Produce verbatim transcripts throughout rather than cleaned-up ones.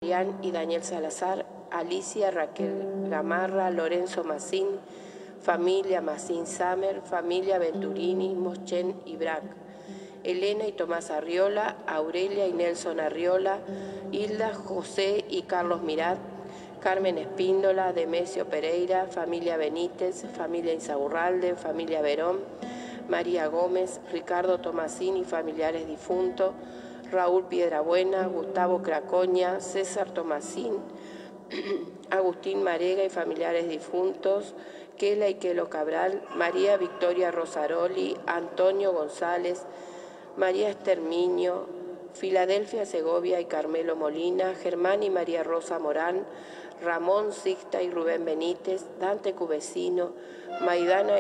Adrián y Daniel Salazar, Alicia Raquel Gamarra, Lorenzo Massín, familia Massín Samer, familia Venturini, Moschen y Brac, Elena y Tomás Arriola, Aurelia y Nelson Arriola, Hilda, José y Carlos Mirat, Carmen Espíndola, Demesio Pereira, familia Benítez, familia Insaurralde, familia Verón, María Gómez, Ricardo Tomasín y familiares difuntos, Raúl Piedrabuena, Gustavo Cracoña, César Tomasín, Agustín Marega y familiares difuntos, Kela y Kelo Cabral, María Victoria Rosaroli, Antonio González, María Estermiño, Filadelfia Segovia y Carmelo Molina, Germán y María Rosa Morán, Ramón Sixta y Rubén Benítez, Dante Cubecino, Maidana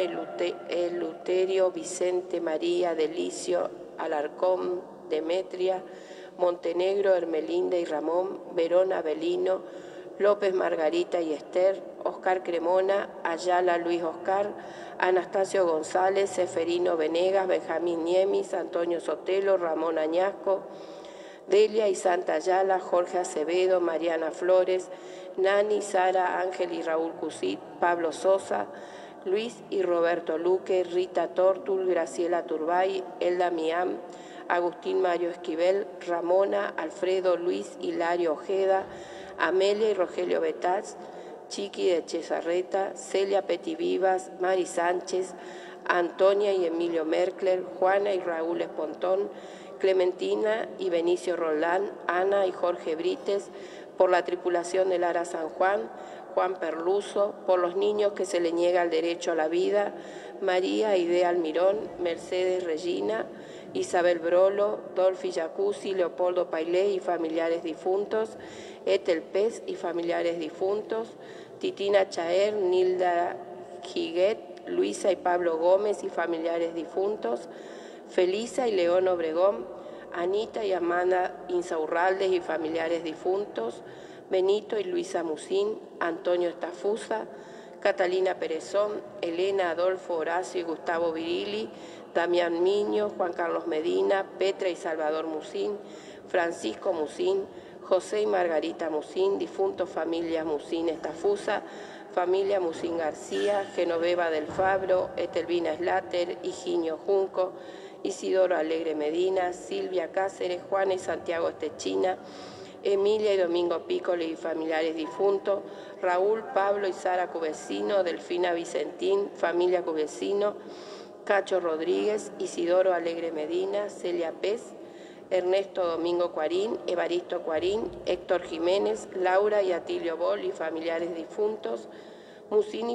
Eleuterio, Vicente María, Delicio, Alarcón, Demetria, Montenegro, Hermelinda y Ramón, Verón Avelino, López Margarita y Esther, Oscar Cremona, Ayala Luis Oscar, Anastasio González, Seferino Venegas, Benjamín Niemis, Antonio Sotelo, Ramón Añasco, Delia y Santa Ayala, Jorge Acevedo, Mariana Flores, Nani, Sara, Ángel y Raúl Cusit, Pablo Sosa, Luis y Roberto Luque, Rita Tortul, Graciela Turbay, Elda Miam, Agustín Mario Esquivel, Ramona, Alfredo, Luis, Hilario Ojeda, Amelia y Rogelio Betaz, Chiqui de Chezarreta, Celia Petivivas, Mari Sánchez, Antonia y Emilio Merkler, Juana y Raúl Espontón, Clementina y Benicio Roldán, Ana y Jorge Brites, por la tripulación del Ara San Juan, Juan Perluso, por los niños que se le niega el derecho a la vida, María Idea Almirón, Mercedes Regina, Isabel Brolo, Dolfi Jacuzzi, Leopoldo Pailé y familiares difuntos, Ethel Pez y familiares difuntos, Titina Chaer, Nilda Giguet, Luisa y Pablo Gómez y familiares difuntos, Felisa y León Obregón, Anita y Amanda Insaurraldes y familiares difuntos, Benito y Luisa Musín, Antonio Estafusa, Catalina Perezón, Elena, Adolfo, Horacio y Gustavo Virilli, Damián Miño, Juan Carlos Medina, Petra y Salvador Musín, Francisco Musín, José y Margarita Musín, difuntos familias Musín Estafusa, familia Musín García, Genoveva del Fabro, Etelvina Slater, Higinio Junco, Isidoro Alegre Medina, Silvia Cáceres, Juana y Santiago Estechina, Emilia y Domingo Pícoli y familiares difuntos, Raúl, Pablo y Sara Cubecino, Delfina Vicentín, familia Cubecino, Cacho Rodríguez, Isidoro Alegre Medina, Celia Pez, Ernesto Domingo Cuarín, Evaristo Cuarín, Héctor Jiménez, Laura y Atilio Bol y familiares difuntos, Musini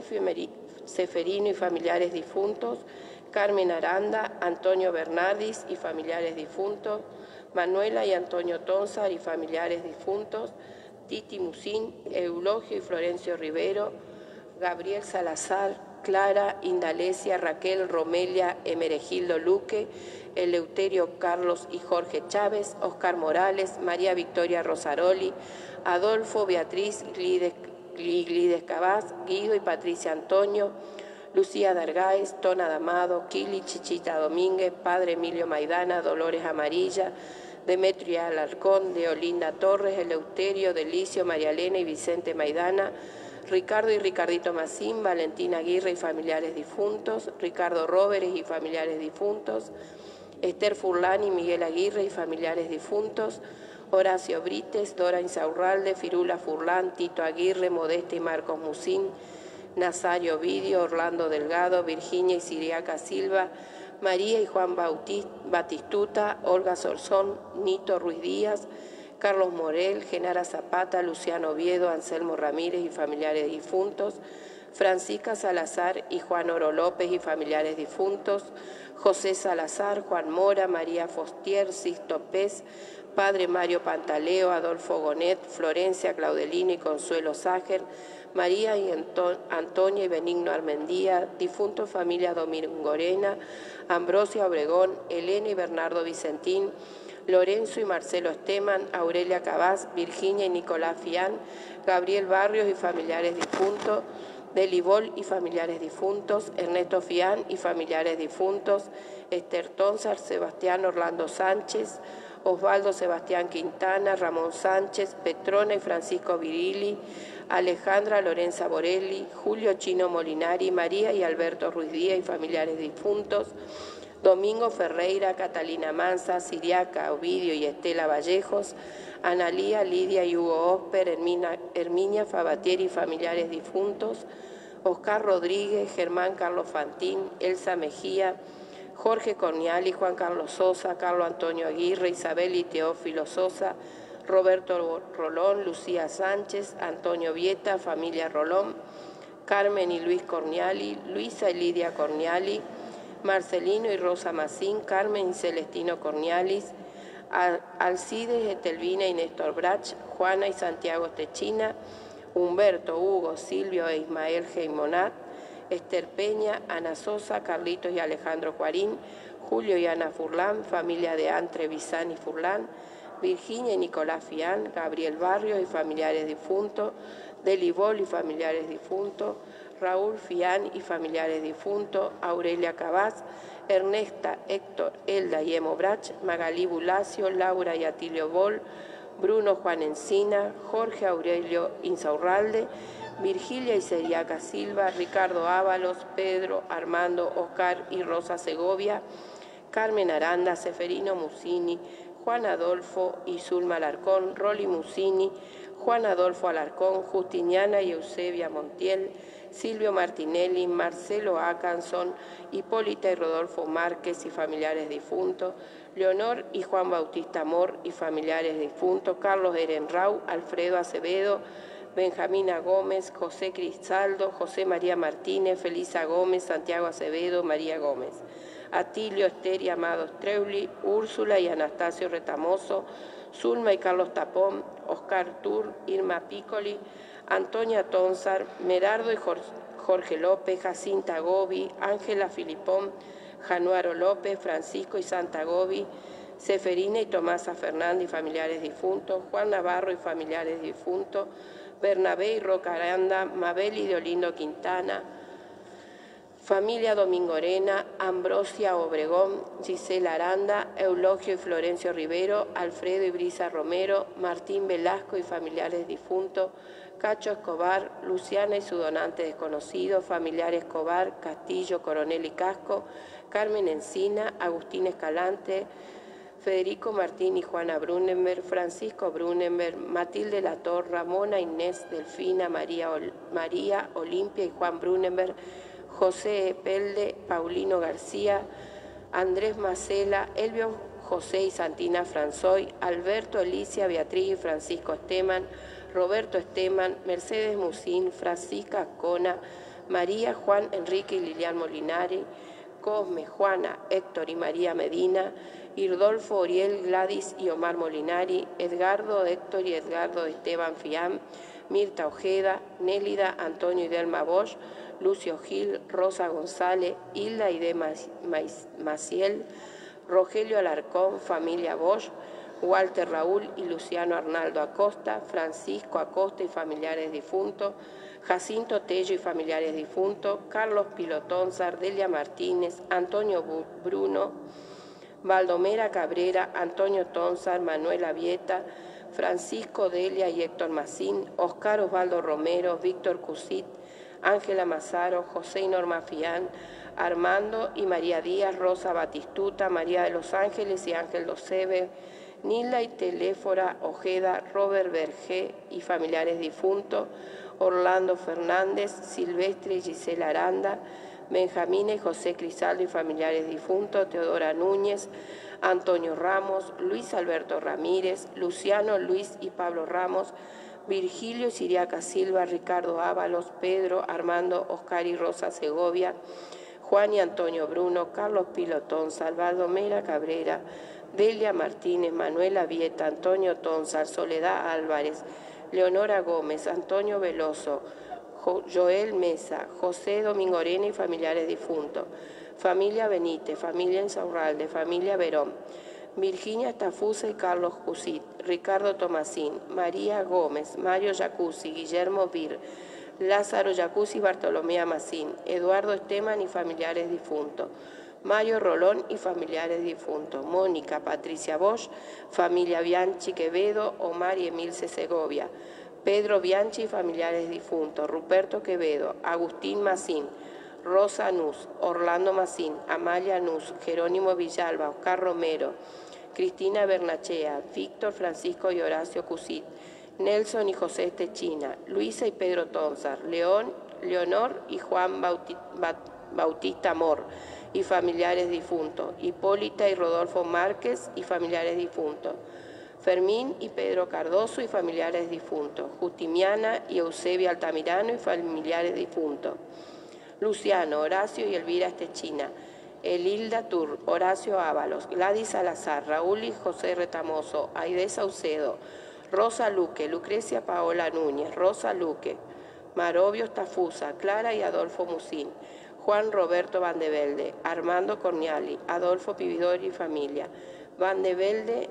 Seferino y familiares difuntos, Carmen Aranda, Antonio Bernardis y familiares difuntos, Manuela y Antonio Tonzar y familiares difuntos, Titi Musín, Eulogio y Florencio Rivero, Gabriel Salazar, Clara, Indalecia, Raquel, Romelia, Emeregildo Luque, Eleuterio Carlos y Jorge Chávez, Oscar Morales, María Victoria Rosaroli, Adolfo, Beatriz, Glides, Glides Cabaz, Guido y Patricia Antonio, Lucía Dargáez, Tona Damado, Kili Chichita Domínguez, Padre Emilio Maidana, Dolores Amarilla, Demetria Alarcón, Deolinda Torres, Eleuterio, Delicio, María Elena y Vicente Maidana, Ricardo y Ricardito Massín, Valentina Aguirre y familiares difuntos, Ricardo Róveres y familiares difuntos, Esther Furlán y Miguel Aguirre y familiares difuntos, Horacio Brites, Dora Insaurralde, Firula Furlán, Tito Aguirre, Modesta y Marcos Musín, Nazario Ovidio, Orlando Delgado, Virginia y Siriaca Silva, María y Juan Bautista, Batistuta, Olga Sorzón, Nito Ruiz Díaz, Carlos Morel, Genara Zapata, Luciano Oviedo, Anselmo Ramírez y familiares difuntos, Francisca Salazar y Juan Oro López y familiares difuntos, José Salazar, Juan Mora, María Fostier, Sisto Pez, Padre Mario Pantaleo, Adolfo Gonet, Florencia Claudelino y Consuelo Ságer, María y Antonia y Benigno Armendía, difuntos familia Domingorena, Ambrosia Obregón, Elena y Bernardo Vicentín, Lorenzo y Marcelo Esteman, Aurelia Cabaz, Virginia y Nicolás Fián, Gabriel Barrios y familiares difuntos, Delibol y familiares difuntos, Ernesto Fián y familiares difuntos, Esther Tonzar, Sebastián Orlando Sánchez, Osvaldo Sebastián Quintana, Ramón Sánchez, Petrona y Francisco Virilli, Alejandra Lorenza Borelli, Julio Chino Molinari, María y Alberto Ruiz Díaz y familiares difuntos, Domingo Ferreira, Catalina Manza, Siriaca, Ovidio y Estela Vallejos, Analía, Lidia y Hugo Osper, Hermina, Herminia Fabatieri y familiares difuntos, Oscar Rodríguez, Germán Carlos Fantín, Elsa Mejía, Jorge Corniali, Juan Carlos Sosa, Carlos Antonio Aguirre, Isabel y Teófilo Sosa, Roberto Rolón, Lucía Sánchez, Antonio Vieta, familia Rolón, Carmen y Luis Corniali, Luisa y Lidia Corniali, Marcelino y Rosa Macín, Carmen y Celestino Cornialis, Alcides, Etelvina y Néstor Brach, Juana y Santiago Techina, Humberto, Hugo, Silvio e Ismael Geimonat, Esther Peña, Ana Sosa, Carlitos y Alejandro Juarín, Julio y Ana Furlán, familia de Antre, Bizán y Furlán, Virginia y Nicolás Fián, Gabriel Barrios y familiares difuntos, Delibol y familiares difuntos, Raúl Fián y familiares difuntos, Aurelia Cabaz, Ernesta, Héctor, Elda y Emo Brach, Magalí Bulacio, Laura y Atilio Bol, Bruno Juan Encina, Jorge Aurelio Insaurralde, Virgilia y Seriaca Silva, Ricardo Ábalos, Pedro, Armando, Oscar y Rosa Segovia, Carmen Aranda, Seferino Musini, Juan Adolfo y Zulma Alarcón, Roli Musini, Juan Adolfo Alarcón, Justiniana y Eusebia Montiel, Silvio Martinelli, Marcelo Acanson, Hipólita y Rodolfo Márquez y familiares difuntos, Leonor y Juan Bautista Amor y familiares difuntos, Carlos Erenrau, Alfredo Acevedo, Benjamina Gómez, José Cristaldo, José María Martínez, Felisa Gómez, Santiago Acevedo, María Gómez, Atilio, Esther y Amado Streuli, Úrsula y Anastasio Retamoso, Zulma y Carlos Tapón, Oscar Tur, Irma Piccoli, Antonia Tonzar, Merardo y Jorge López, Jacinta Gobi, Ángela Filipón, Januaro López, Francisco y Santa Gobi, Seferina y Tomasa Fernández y familiares difuntos, Juan Navarro y familiares difuntos, Bernabé y Roca Aranda, Mabel y Deolindo Quintana, familia Domingorena, Ambrosia Obregón, Gisela Aranda, Eulogio y Florencio Rivero, Alfredo y Brisa Romero, Martín Velasco y familiares difuntos, Cacho Escobar, Luciana y su donante desconocido, familiar Escobar, Castillo, Coronel y Casco, Carmen Encina, Agustín Escalante, Federico Martín y Juana Brunenberg, Francisco Brunenberg, Matilde Lator, Ramona Inés Delfina, María, Ol María Olimpia y Juan Brunenberg, José Epelde, Paulino García, Andrés Macela, Elvio José y Santina Franzoy, Alberto, Alicia, Beatriz y Francisco Esteman, Roberto Esteman, Mercedes Musín, Francisca Ascona, María, Juan, Enrique y Lilian Molinari, Cosme, Juana, Héctor y María Medina, Irdolfo, Oriel, Gladys y Omar Molinari, Edgardo, Héctor y Edgardo Esteban Fiam, Mirta Ojeda, Nélida, Antonio y Delma Bosch, Lucio Gil, Rosa González, Hilda y de Maciel, Rogelio Alarcón, familia Bosch, Walter Raúl y Luciano Arnaldo Acosta, Francisco Acosta y familiares difuntos, Jacinto Tello y familiares difuntos, Carlos Pilotón, Sardelia Martínez, Antonio Bruno, Valdomera Cabrera, Antonio Tonzar, Manuela Vieta, Francisco Delia y Héctor Macín, Oscar Osvaldo Romero, Víctor Cusit, Ángela Mazaro, José y Norma Fián, Armando y María Díaz, Rosa Batistuta, María de los Ángeles y Ángel Docebe, Nilda y Teléfora Ojeda, Robert Bergé y familiares difuntos, Orlando Fernández, Silvestre y Gisela Aranda, Benjamín y José Crisaldo y familiares difuntos, Teodora Núñez, Antonio Ramos, Luis Alberto Ramírez, Luciano, Luis y Pablo Ramos, Virgilio y Siriaca Silva, Ricardo Ábalos, Pedro, Armando, Oscar y Rosa Segovia, Juan y Antonio Bruno, Carlos Pilotón, Salvador Mera Cabrera, Delia Martínez, Manuela Vieta, Antonio Tonzar, Soledad Álvarez, Leonora Gómez, Antonio Veloso, Joel Mesa, José Domingorena y familiares difuntos, familia Benítez, familia Insaurralde, familia Verón, Virginia Estafusa y Carlos Cusit, Ricardo Tomasín, María Gómez, Mario Jacuzzi, Guillermo Vir, Lázaro Jacuzzi y Bartolomé Amacín, Eduardo Esteman y familiares difuntos, Mario Rolón y familiares difuntos, Mónica Patricia Bosch, familia Bianchi Quevedo, Omar y Emilce Segovia, Pedro Bianchi y familiares difuntos, Ruperto Quevedo, Agustín Macín, Rosa Nuz, Orlando Macín, Amalia Nuz, Jerónimo Villalba, Oscar Romero, Cristina Bernachea, Víctor Francisco y Horacio Cusit, Nelson y José Techina, Luisa y Pedro Tonzar, León, Leonor y Juan Bauti, Bautista Amor y familiares difuntos, Hipólita y Rodolfo Márquez y familiares difuntos, Fermín y Pedro Cardoso y familiares difuntos, Justiniana y Eusebia Altamirano y familiares difuntos, Luciano, Horacio y Elvira Estechina, Elilda Tur, Horacio Ábalos, Gladys Salazar, Raúl y José Retamoso, Aide Saucedo, Rosa Luque, Lucrecia Paola Núñez, Rosa Luque, Marobio Tafusa, Clara y Adolfo Musín, Juan Roberto Vandevelde, Armando Corniali, Adolfo Pividori y familia, Vandevelde,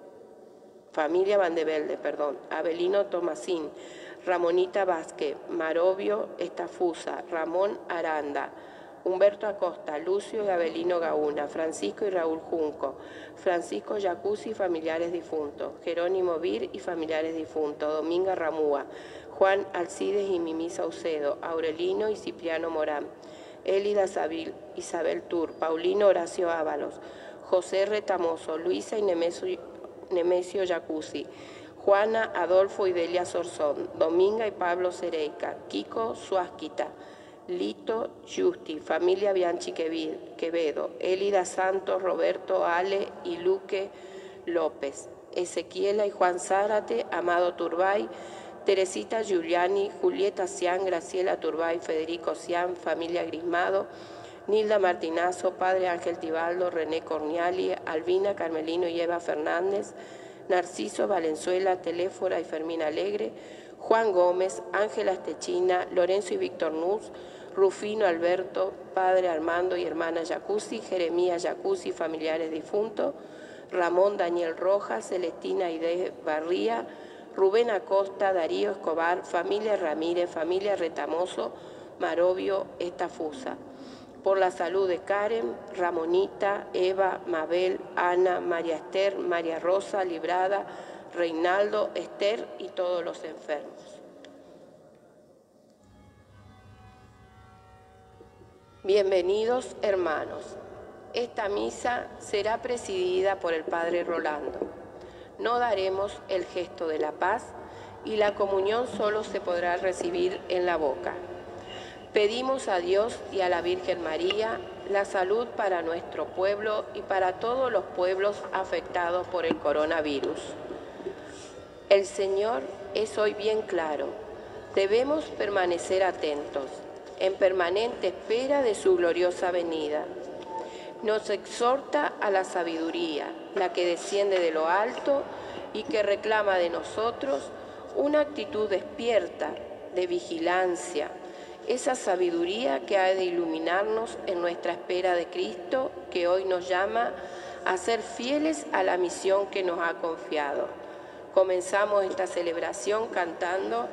familia Vandevelde, perdón, Abelino Tomasín, Ramonita Vázquez, Marobio Estafusa, Ramón Aranda, Humberto Acosta, Lucio y Abelino Gauna, Francisco y Raúl Junco, Francisco Jacuzzi y familiares difuntos, Jerónimo Vir y familiares difuntos, Dominga Ramúa, Juan Alcides y Mimi Saucedo, Aurelino y Cipriano Morán, Elida Isabel, Isabel Tur, Paulino Horacio Ábalos, José Retamoso, Luisa y Nemesio, Nemesio Jacuzzi, Juana Adolfo y Delia Sorzón, Dominga y Pablo Cereica, Kiko Suásquita, Lito Justi, familia Bianchi Quevedo, Elida Santos, Roberto Ale y Luque López, Ezequiela y Juan Zárate, Amado Turbay, Teresita Giuliani, Julieta Cian, Graciela Turbay, Federico Cian, familia Grismado, Nilda Martinazo, Padre Ángel Tibaldo, René Corniali, Albina Carmelino y Eva Fernández, Narciso Valenzuela, Teléfora y Fermín Alegre, Juan Gómez, Ángela Estechina, Lorenzo y Víctor Nuz, Rufino Alberto, Padre Armando y hermana Jacuzzi, Jeremías Jacuzzi, familiares difuntos, Ramón Daniel Rojas, Celestina Aide Barría, Rubén Acosta, Darío Escobar, familia Ramírez, familia Retamoso, Marobio Estafusa. Por la salud de Karen, Ramonita, Eva, Mabel, Ana, María Esther, María Rosa, Librada, Reinaldo, Esther y todos los enfermos. Bienvenidos, hermanos. Esta misa será presidida por el Padre Rolando. No daremos el gesto de la paz y la comunión solo se podrá recibir en la boca. Pedimos a Dios y a la Virgen María la salud para nuestro pueblo y para todos los pueblos afectados por el coronavirus. El Señor es hoy bien claro. Debemos permanecer atentos, en permanente espera de su gloriosa venida. Nos exhorta a la sabiduría, la que desciende de lo alto y que reclama de nosotros una actitud despierta, de vigilancia, esa sabiduría que ha de iluminarnos en nuestra espera de Cristo, que hoy nos llama a ser fieles a la misión que nos ha confiado. Comenzamos esta celebración cantando: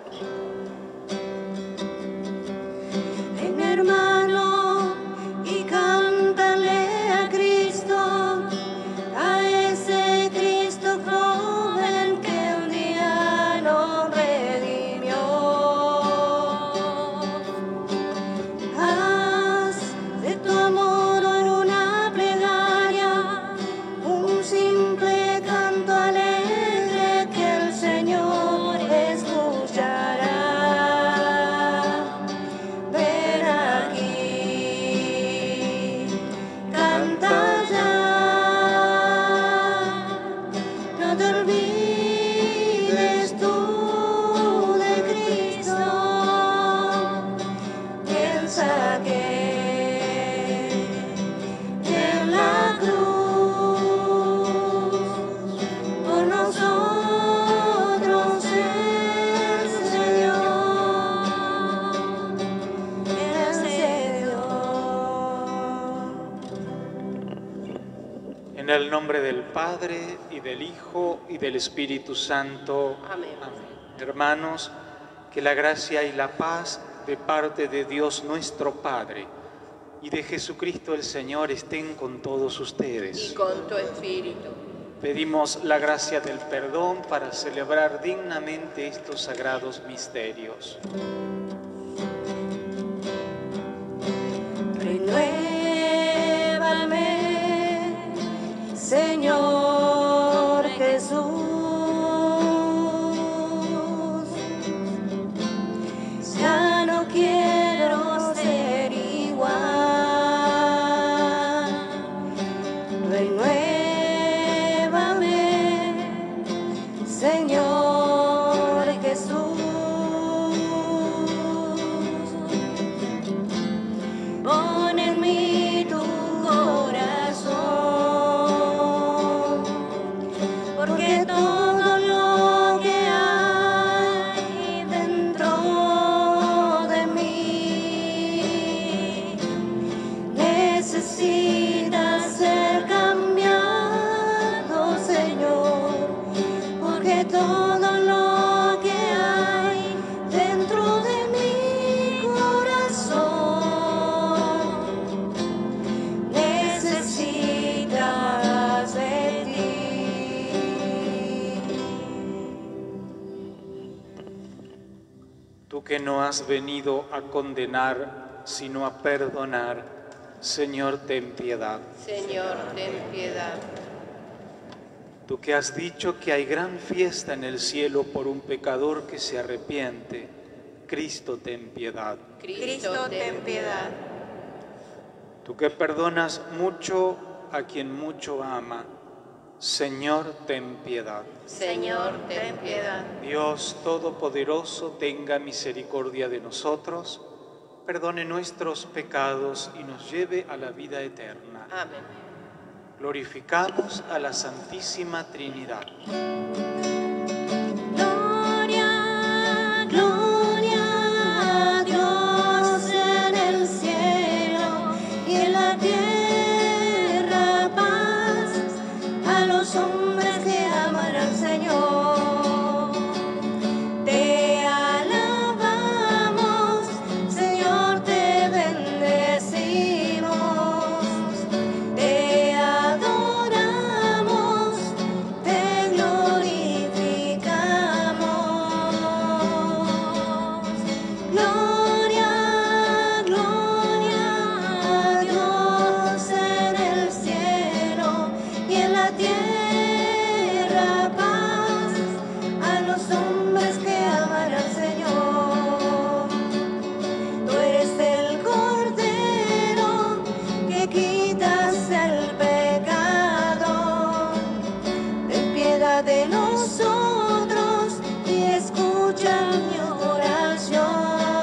Ven, hermano, y cántale a Cristo, a ese Cristo joven que un día nos redimió. Haz de tu amor hoy una plegaria, un simple canto alegre que el Señor escuchará. Ven aquí, canta ya, no te olvides tú de Cristo. Piensa que en la cruz por nosotros el Señor intercedió. En el nombre del Padre, y del Hijo, y del Espíritu Santo. Amén. Hermanos, que la gracia y la paz de parte de Dios nuestro Padre y de Jesucristo el Señor estén con todos ustedes. Y con tu espíritu. Pedimos la gracia del perdón para celebrar dignamente estos sagrados misterios. Renuévame, Señor Jesús. Ya no quiero ser igual. Renuévame, Señor Jesús. Pon en mí tu corazón, porque todo lo que hay dentro de mí necesita ser cambiado, Señor, porque todo lo que hay dentro de mi corazón necesitas de ti. Tú que no has venido a condenar, sino a perdonar, Señor, ten piedad. Señor, ten piedad. Tú que has dicho que hay gran fiesta en el cielo por un pecador que se arrepiente, Cristo, ten piedad. Cristo, ten piedad. Tú que perdonas mucho a quien mucho ama, Señor, ten piedad. Señor, ten piedad. Dios Todopoderoso, tenga misericordia de nosotros, perdone nuestros pecados y nos lleve a la vida eterna. Amén. Glorificamos a la Santísima Trinidad. Gloria, gloria a Dios en el cielo y en la tierra paz a los hombres que aman al Señor. Te alabamos, Señor, te bendecimos, te adoramos, te glorificamos. Gloria, gloria a Dios en el cielo y en la tierra paz a los hombres que aman al Señor. Tú eres el Cordero que quitas el pecado. Ten piedad de nosotros y escucha mi oración.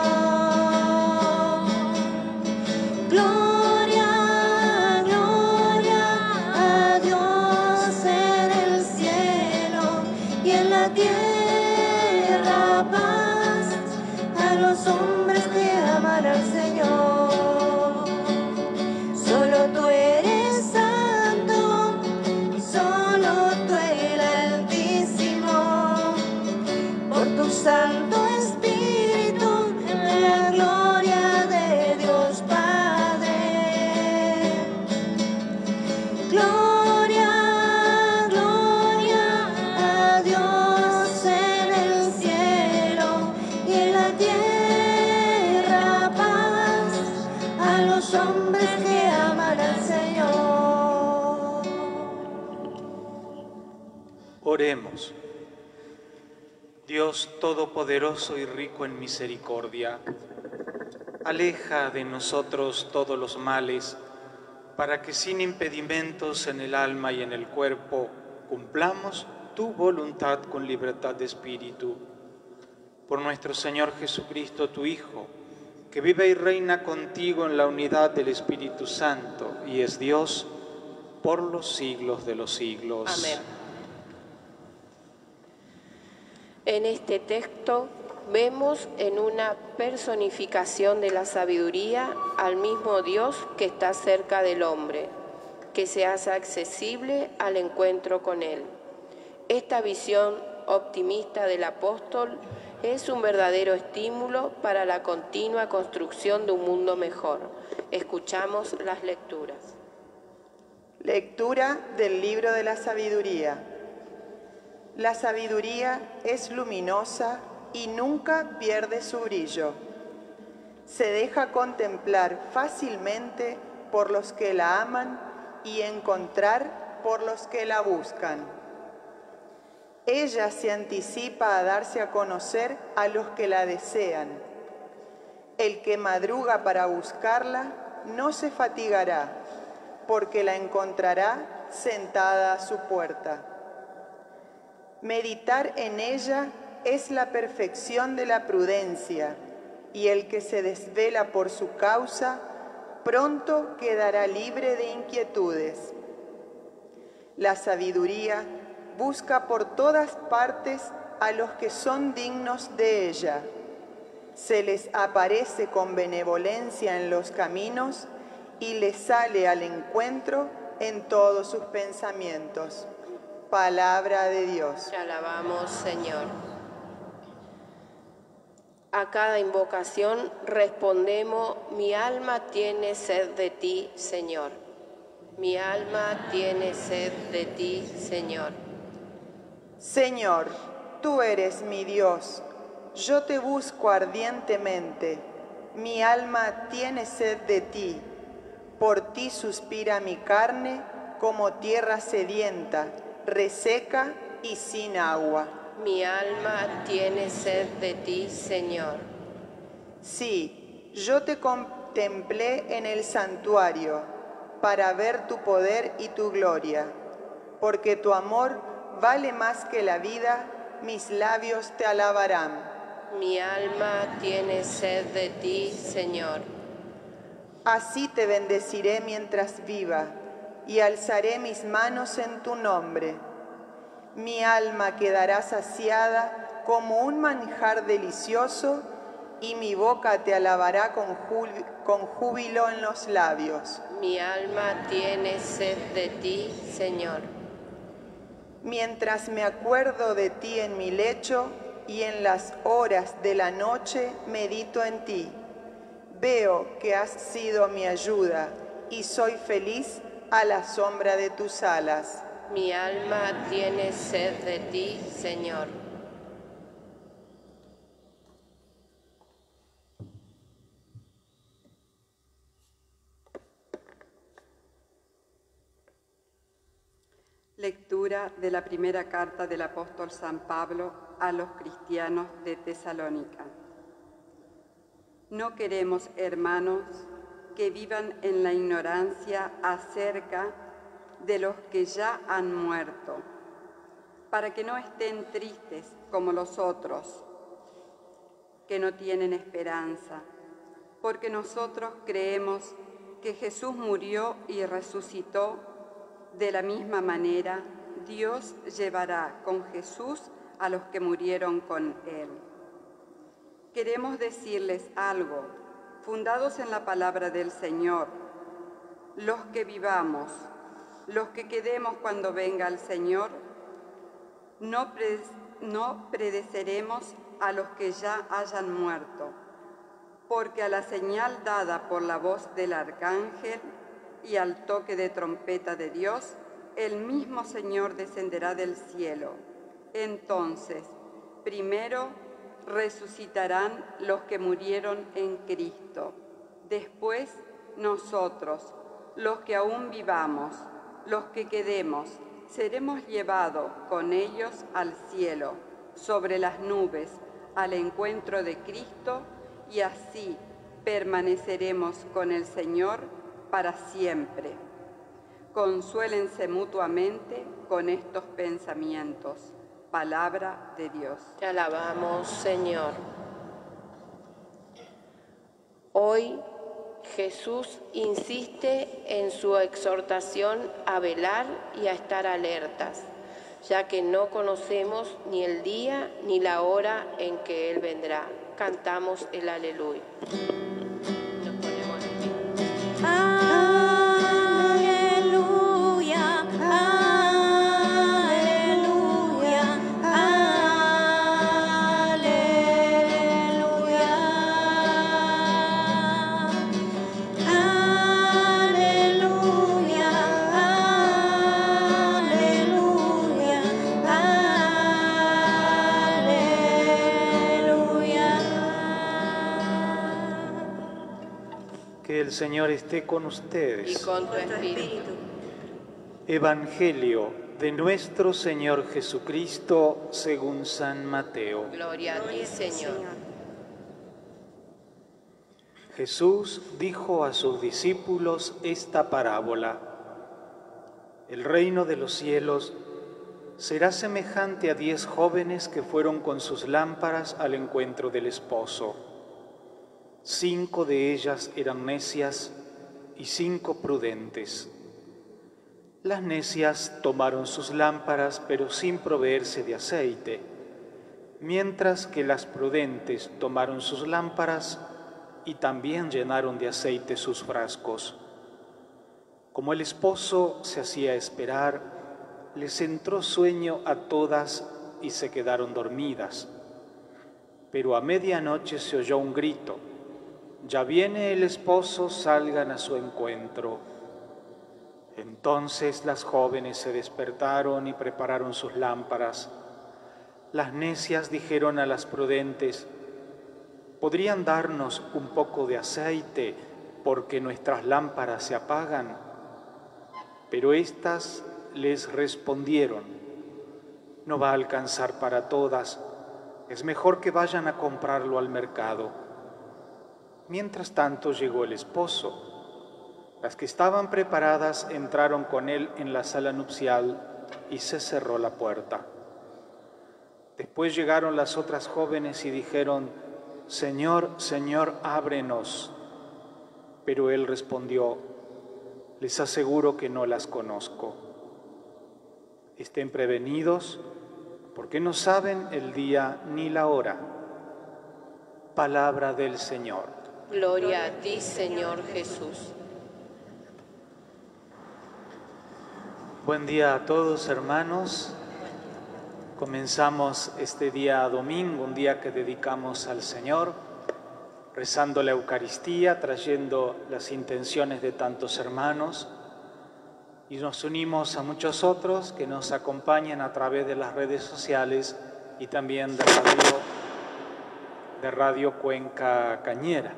Gloria, gloria a Dios en el cielo y en la tierra paz a los hombres que aman al Señor. Solo tú eres santo, solo tú el Altísimo, por tu Santo Espíritu en la gloria de Dios Padre. Gloria, gloria a Dios en el cielo y en la tierra paz a los hombres que aman al Señor. Oremos. Dios Todopoderoso y rico en misericordia, aleja de nosotros todos los males, para que sin impedimentos en el alma y en el cuerpo cumplamos tu voluntad con libertad de espíritu. Por nuestro Señor Jesucristo, tu Hijo, que vive y reina contigo en la unidad del Espíritu Santo y es Dios por los siglos de los siglos. Amén. En este texto vemos en una personificación de la sabiduría al mismo Dios que está cerca del hombre, que se hace accesible al encuentro con Él. Esta visión optimista del apóstol es un verdadero estímulo para la continua construcción de un mundo mejor, Escuchamos las lecturas. Lectura del libro de la sabiduría. La sabiduría es luminosa y nunca pierde su brillo. Se deja contemplar fácilmente por los que la aman y encontrar por los que la buscan. Ella se anticipa a darse a conocer a los que la desean. El que madruga para buscarla no se fatigará, porque la encontrará sentada a su puerta. Meditar en ella es la perfección de la prudencia, y el que se desvela por su causa, pronto quedará libre de inquietudes. La sabiduría busca por todas partes a los que son dignos de ella. Se les aparece con benevolencia en los caminos y les sale al encuentro en todos sus pensamientos. Palabra de Dios. Te alabamos, Señor. A cada invocación respondemos: mi alma tiene sed de ti, Señor. Mi alma tiene sed de ti, Señor. Señor, tú eres mi Dios. Yo te busco ardientemente. Mi alma tiene sed de ti. Por ti suspira mi carne como tierra sedienta, reseca y sin agua. Mi alma tiene sed de ti, Señor. Sí, yo te contemplé en el santuario para ver tu poder y tu gloria. Porque tu amor vale más que la vida, mis labios te alabarán. Mi alma tiene sed de ti, Señor. Así te bendeciré mientras viva, y alzaré mis manos en tu nombre. Mi alma quedará saciada como un manjar delicioso, y mi boca te alabará con, con júbilo en los labios. Mi alma tiene sed de ti, Señor. Mientras me acuerdo de ti en mi lecho, y en las horas de la noche medito en ti. Veo que has sido mi ayuda, y soy feliz a la sombra de tus alas. Mi alma tiene sed de ti, Señor. Lectura de la primera carta del apóstol San Pablo a los cristianos de Tesalónica. No queremos, hermanos, que vivan en la ignorancia acerca de los que ya han muerto, para que no estén tristes como los otros, que no tienen esperanza, porque nosotros creemos que Jesús murió y resucitó. De la misma manera, Dios llevará con Jesús a los que murieron con Él. Queremos decirles algo, fundados en la palabra del Señor. Los que vivamos, los que quedemos cuando venga el Señor, no, pre no predeceremos a los que ya hayan muerto, porque a la señal dada por la voz del arcángel y al toque de trompeta de Dios, el mismo Señor descenderá del cielo. Entonces, primero resucitarán los que murieron en Cristo. Después, nosotros, los que aún vivamos, los que quedemos, seremos llevados con ellos al cielo, sobre las nubes, al encuentro de Cristo, y así permaneceremos con el Señor para siempre. Consuélense mutuamente con estos pensamientos. Palabra de Dios. Te alabamos, Señor. Hoy Jesús insiste en su exhortación a velar y a estar alertas, ya que no conocemos ni el día ni la hora en que Él vendrá. Cantamos el aleluya. Nos ponemos de pie. Aleluya, aleluya, aleluya. Que el Señor esté con ustedes. Y con tu espíritu. Evangelio de nuestro Señor Jesucristo según San Mateo. Gloria a ti, Señor. Jesús dijo a sus discípulos esta parábola: El reino de los cielos será semejante a diez jóvenes que fueron con sus lámparas al encuentro del esposo. Cinco de ellas eran necias y cinco prudentes. Las necias tomaron sus lámparas, pero sin proveerse de aceite, mientras que las prudentes tomaron sus lámparas y también llenaron de aceite sus frascos. Como el esposo se hacía esperar, les entró sueño a todas y se quedaron dormidas. Pero a medianoche se oyó un grito: «Ya viene el esposo, salgan a su encuentro». Entonces las jóvenes se despertaron y prepararon sus lámparas. Las necias dijeron a las prudentes: ¿podrían darnos un poco de aceite porque nuestras lámparas se apagan? Pero éstas les respondieron: no va a alcanzar para todas, es mejor que vayan a comprarlo al mercado. Mientras tanto llegó el esposo. Las que estaban preparadas entraron con él en la sala nupcial y se cerró la puerta. Después llegaron las otras jóvenes y dijeron: Señor, Señor, ábrenos. Pero él respondió: les aseguro que no las conozco. Estén prevenidos, porque no saben el día ni la hora. Palabra del Señor. Gloria a ti, Señor Jesús. Buen día a todos, hermanos. Comenzamos este día domingo, un día que dedicamos al Señor, rezando la Eucaristía, trayendo las intenciones de tantos hermanos, y nos unimos a muchos otros que nos acompañan a través de las redes sociales y también de Radio, de Radio Cuenca Cañera.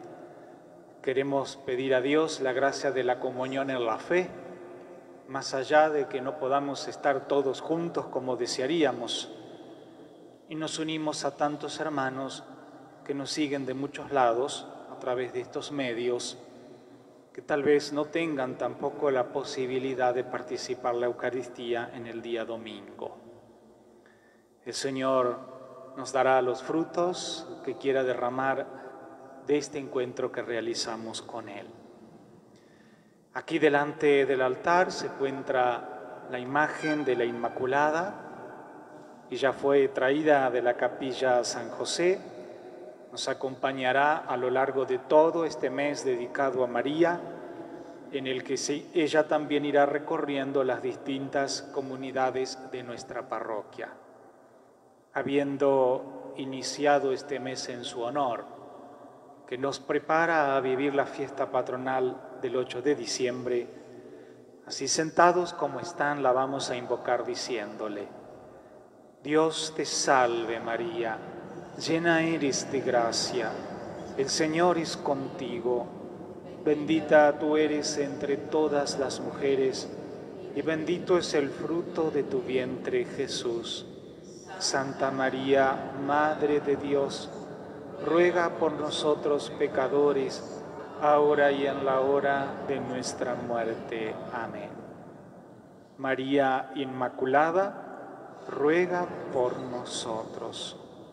Queremos pedir a Dios la gracia de la comunión en la fe, más allá de que no podamos estar todos juntos como desearíamos, y nos unimos a tantos hermanos que nos siguen de muchos lados a través de estos medios, que tal vez no tengan tampoco la posibilidad de participar en la Eucaristía en el día domingo. El Señor nos dará los frutos que quiera derramar de este encuentro que realizamos con Él. Aquí delante del altar se encuentra la imagen de la Inmaculada y ya fue traída de la capilla San José. Nos acompañará a lo largo de todo este mes dedicado a María, en el que ella también irá recorriendo las distintas comunidades de nuestra parroquia. Habiendo iniciado este mes en su honor, que nos prepara a vivir la fiesta patronal del ocho de diciembre, así sentados como están, la vamos a invocar diciéndole: Dios te salve María, llena eres de gracia, el Señor es contigo, bendita tú eres entre todas las mujeres, y bendito es el fruto de tu vientre, Jesús. Santa María, Madre de Dios, ruega por nosotros pecadores, ahora y en la hora de nuestra muerte. Amén. María Inmaculada, ruega por nosotros.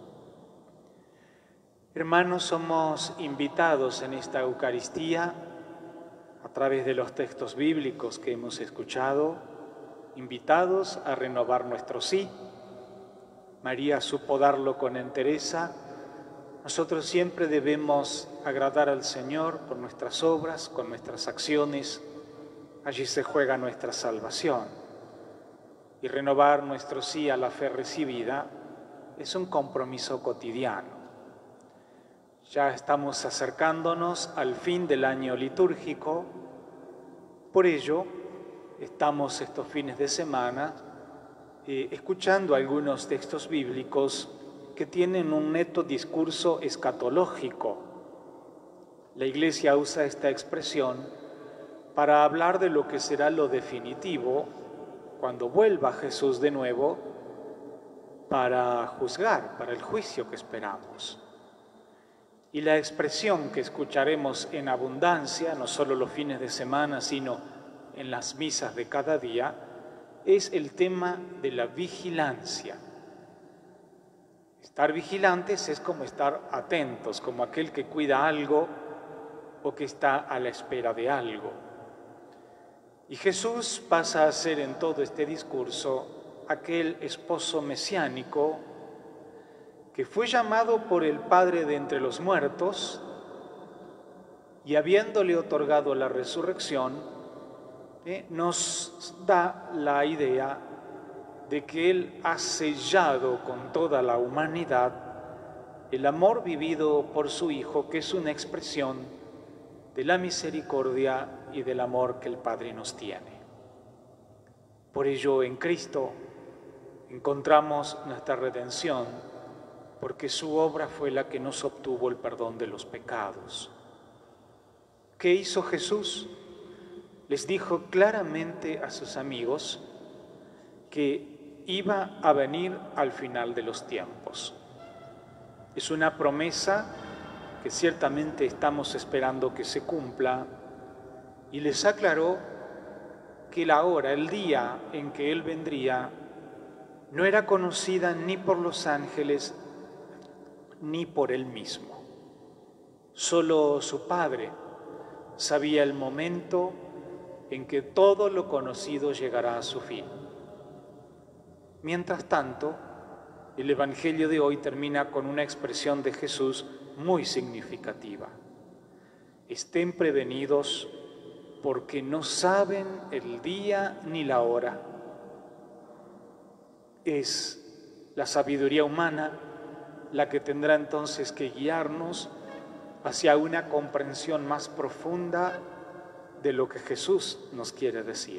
Hermanos, somos invitados en esta Eucaristía, a través de los textos bíblicos que hemos escuchado, invitados a renovar nuestro sí. María supo darlo con entereza. Nosotros siempre debemos agradar al Señor con nuestras obras, con nuestras acciones. Allí se juega nuestra salvación. Y renovar nuestro sí a la fe recibida es un compromiso cotidiano. Ya estamos acercándonos al fin del año litúrgico. Por ello, estamos estos fines de semana eh, escuchando algunos textos bíblicos que tienen un neto discurso escatológico. La Iglesia usa esta expresión para hablar de lo que será lo definitivo cuando vuelva Jesús de nuevo para juzgar, para el juicio que esperamos. Y la expresión que escucharemos en abundancia, no solo los fines de semana, sino en las misas de cada día, es el tema de la vigilancia. Estar vigilantes es como estar atentos, como aquel que cuida algo o que está a la espera de algo. Y Jesús pasa a ser en todo este discurso aquel esposo mesiánico que fue llamado por el Padre de entre los muertos y habiéndole otorgado la resurrección, eh, nos da la idea de que Él ha sellado con toda la humanidad el amor vivido por su Hijo, que es una expresión de la misericordia y del amor que el Padre nos tiene. Por ello, en Cristo encontramos nuestra redención, porque su obra fue la que nos obtuvo el perdón de los pecados. ¿Qué hizo Jesús? Les dijo claramente a sus amigos que iba a venir al final de los tiempos. Es una promesa que ciertamente estamos esperando que se cumpla, y les aclaró que la hora, el día en que Él vendría, no era conocida ni por los ángeles ni por Él mismo. Solo su Padre sabía el momento en que todo lo conocido llegará a su fin. Mientras tanto, el Evangelio de hoy termina con una expresión de Jesús muy significativa. Estén prevenidos porque no saben el día ni la hora. Es la sabiduría humana la que tendrá entonces que guiarnos hacia una comprensión más profunda de lo que Jesús nos quiere decir.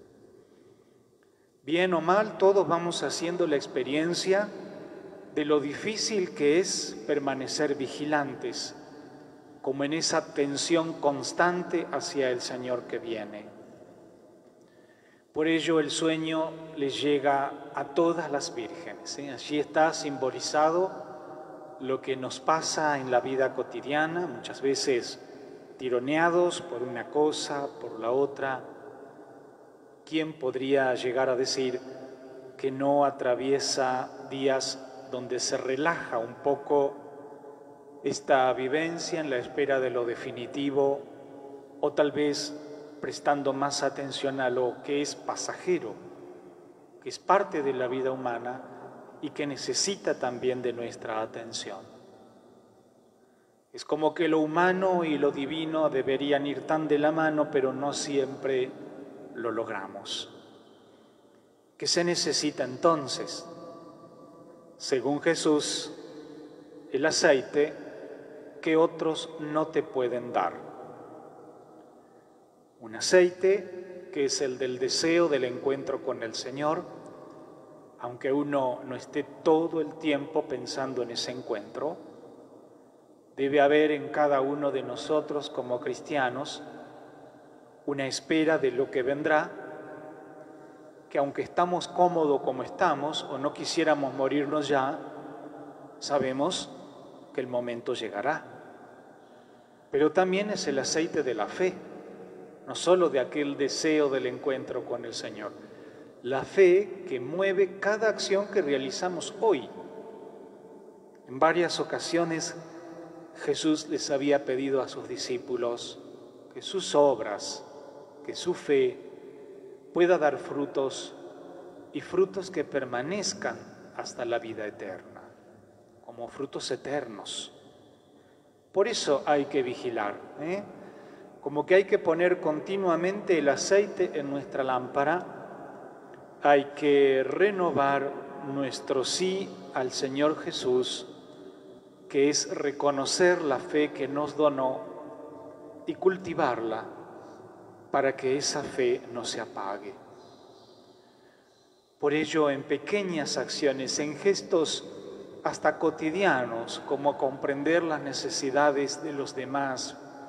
Bien o mal, todos vamos haciendo la experiencia de lo difícil que es permanecer vigilantes, como en esa tensión constante hacia el Señor que viene. Por ello el sueño les llega a todas las vírgenes, ¿eh? Allí está simbolizado lo que nos pasa en la vida cotidiana, muchas veces tironeados por una cosa, por la otra. ¿Quién podría llegar a decir que no atraviesa días donde se relaja un poco esta vivencia en la espera de lo definitivo, o tal vez prestando más atención a lo que es pasajero, que es parte de la vida humana y que necesita también de nuestra atención? Es como que lo humano y lo divino deberían ir tan de la mano, pero no siempre lo logramos. ¿Qué se necesita entonces? Según Jesús, el aceite que otros no te pueden dar. Un aceite que es el del deseo del encuentro con el Señor, aunque uno no esté todo el tiempo pensando en ese encuentro. Debe haber en cada uno de nosotros como cristianos una espera de lo que vendrá, que aunque estamos cómodos como estamos o no quisiéramos morirnos ya, sabemos que el momento llegará. Pero también es el aceite de la fe, no solo de aquel deseo del encuentro con el Señor. La fe que mueve cada acción que realizamos hoy. En varias ocasiones Jesús les había pedido a sus discípulos que sus obras, que su fe pueda dar frutos, y frutos que permanezcan hasta la vida eterna, como frutos eternos. Por eso hay que vigilar, ¿eh? Como que hay que poner continuamente el aceite en nuestra lámpara, hay que renovar nuestro sí al Señor Jesús, que es reconocer la fe que nos donó y cultivarla para que esa fe no se apague. Por ello, en pequeñas acciones, en gestos hasta cotidianos, como comprender las necesidades de los demás,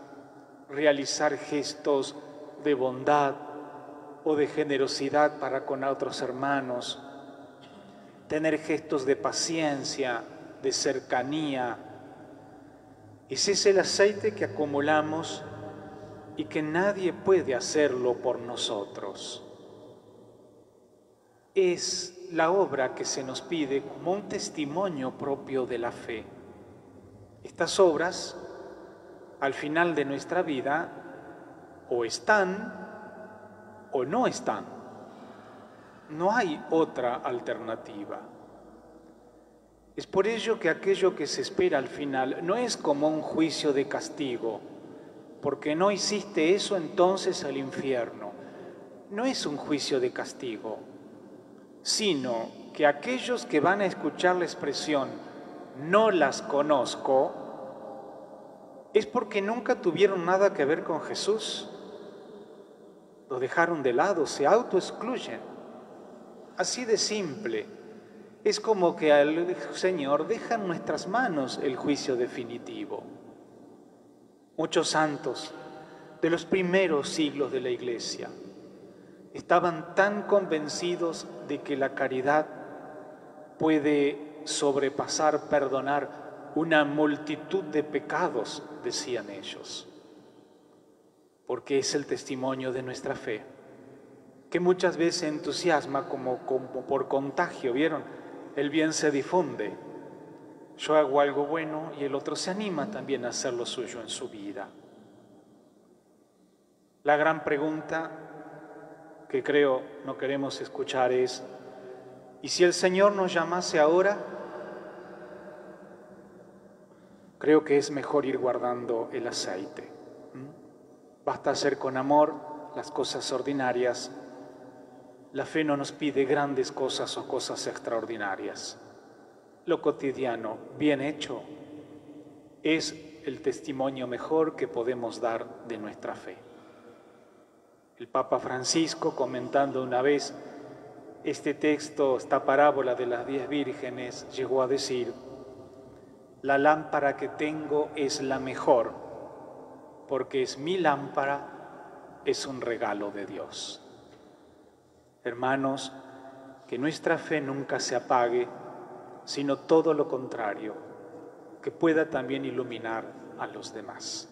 realizar gestos de bondad o de generosidad para con otros hermanos, tener gestos de paciencia, de cercanía. Ese es el aceite que acumulamos y que nadie puede hacerlo por nosotros. Es la obra que se nos pide como un testimonio propio de la fe. Estas obras, al final de nuestra vida, o están o no están. No hay otra alternativa. Es por ello que aquello que se espera al final no es como un juicio de castigo, porque no hiciste eso, entonces al infierno. No es un juicio de castigo, sino que aquellos que van a escuchar la expresión "no las conozco", es porque nunca tuvieron nada que ver con Jesús. Lo dejaron de lado, se autoexcluyen. Así de simple. Es como que al Señor deja en nuestras manos el juicio definitivo. Muchos santos de los primeros siglos de la Iglesia estaban tan convencidos de que la caridad puede sobrepasar, perdonar una multitud de pecados, decían ellos, porque es el testimonio de nuestra fe, que muchas veces entusiasma como, como por contagio, ¿vieron? El bien se difunde. Yo hago algo bueno y el otro se anima también a hacer lo suyo en su vida. La gran pregunta que creo no queremos escuchar es: ¿y si el Señor nos llamase ahora? Creo que es mejor ir guardando el aceite. ¿Mm? Basta hacer con amor las cosas ordinarias. La fe no nos pide grandes cosas o cosas extraordinarias. Lo cotidiano, bien hecho, es el testimonio mejor que podemos dar de nuestra fe. El Papa Francisco, comentando una vez este texto, esta parábola de las diez vírgenes, llegó a decir: la lámpara que tengo es la mejor, porque es mi lámpara, es un regalo de Dios. Hermanos, que nuestra fe nunca se apague, sino todo lo contrario, que pueda también iluminar a los demás.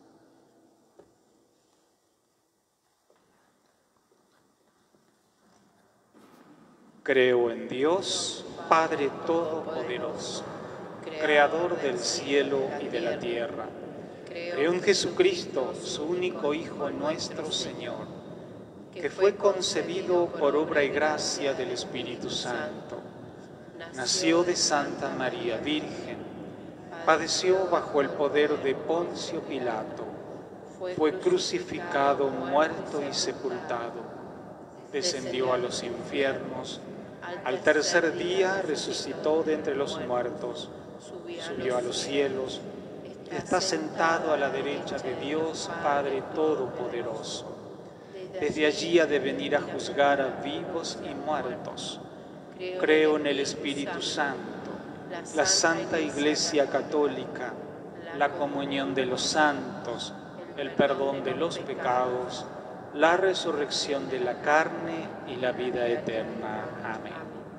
Creo en Dios, Padre Todopoderoso, Creador del cielo y de la tierra. Creo en Jesucristo, su único Hijo nuestro Señor, que fue concebido por obra y gracia del Espíritu Santo. Nació de Santa María Virgen, padeció bajo el poder de Poncio Pilato, fue crucificado, muerto y sepultado, descendió a los infiernos, al tercer día resucitó de entre los muertos, subió a los cielos, está sentado a la derecha de Dios Padre Todopoderoso. Desde allí ha de venir a juzgar a vivos y muertos. Creo en el Espíritu Santo, la Santa Iglesia Católica, la comunión de los santos, el perdón de los pecados, la resurrección de la carne y la vida eterna. Amén.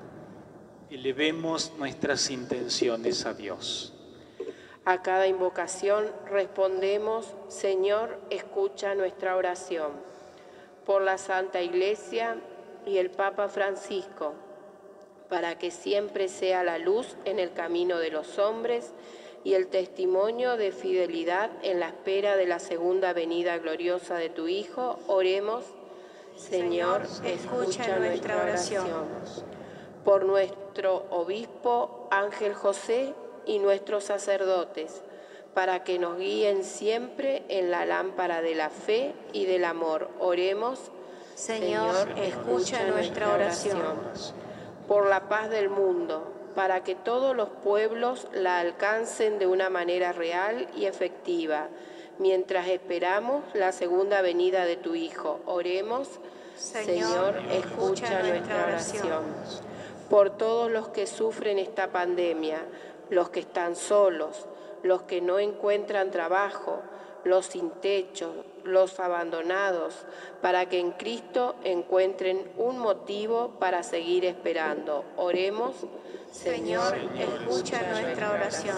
Elevemos nuestras intenciones a Dios. A cada invocación respondemos: Señor, escucha nuestra oración. Por la Santa Iglesia y el Papa Francisco, para que siempre sea la luz en el camino de los hombres y el testimonio de fidelidad en la espera de la segunda venida gloriosa de tu Hijo, oremos. Señor, escucha nuestra oración. Por nuestro obispo Ángel José y nuestros sacerdotes, para que nos guíen siempre en la lámpara de la fe y del amor, oremos. Señor, escucha nuestra oración. Por la paz del mundo, para que todos los pueblos la alcancen de una manera real y efectiva, mientras esperamos la segunda venida de tu Hijo, oremos. Señor, escucha nuestra oración. Por todos los que sufren esta pandemia, los que están solos, los que no encuentran trabajo, los sin techo, los abandonados, para que en Cristo encuentren un motivo para seguir esperando. Oremos. Señor, escucha nuestra oración.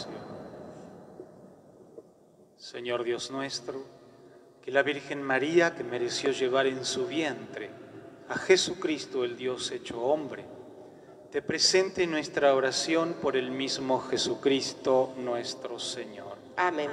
Señor Dios nuestro, que la Virgen María, que mereció llevar en su vientre a Jesucristo, el Dios hecho hombre, te presente nuestra oración por el mismo Jesucristo nuestro Señor. Amén.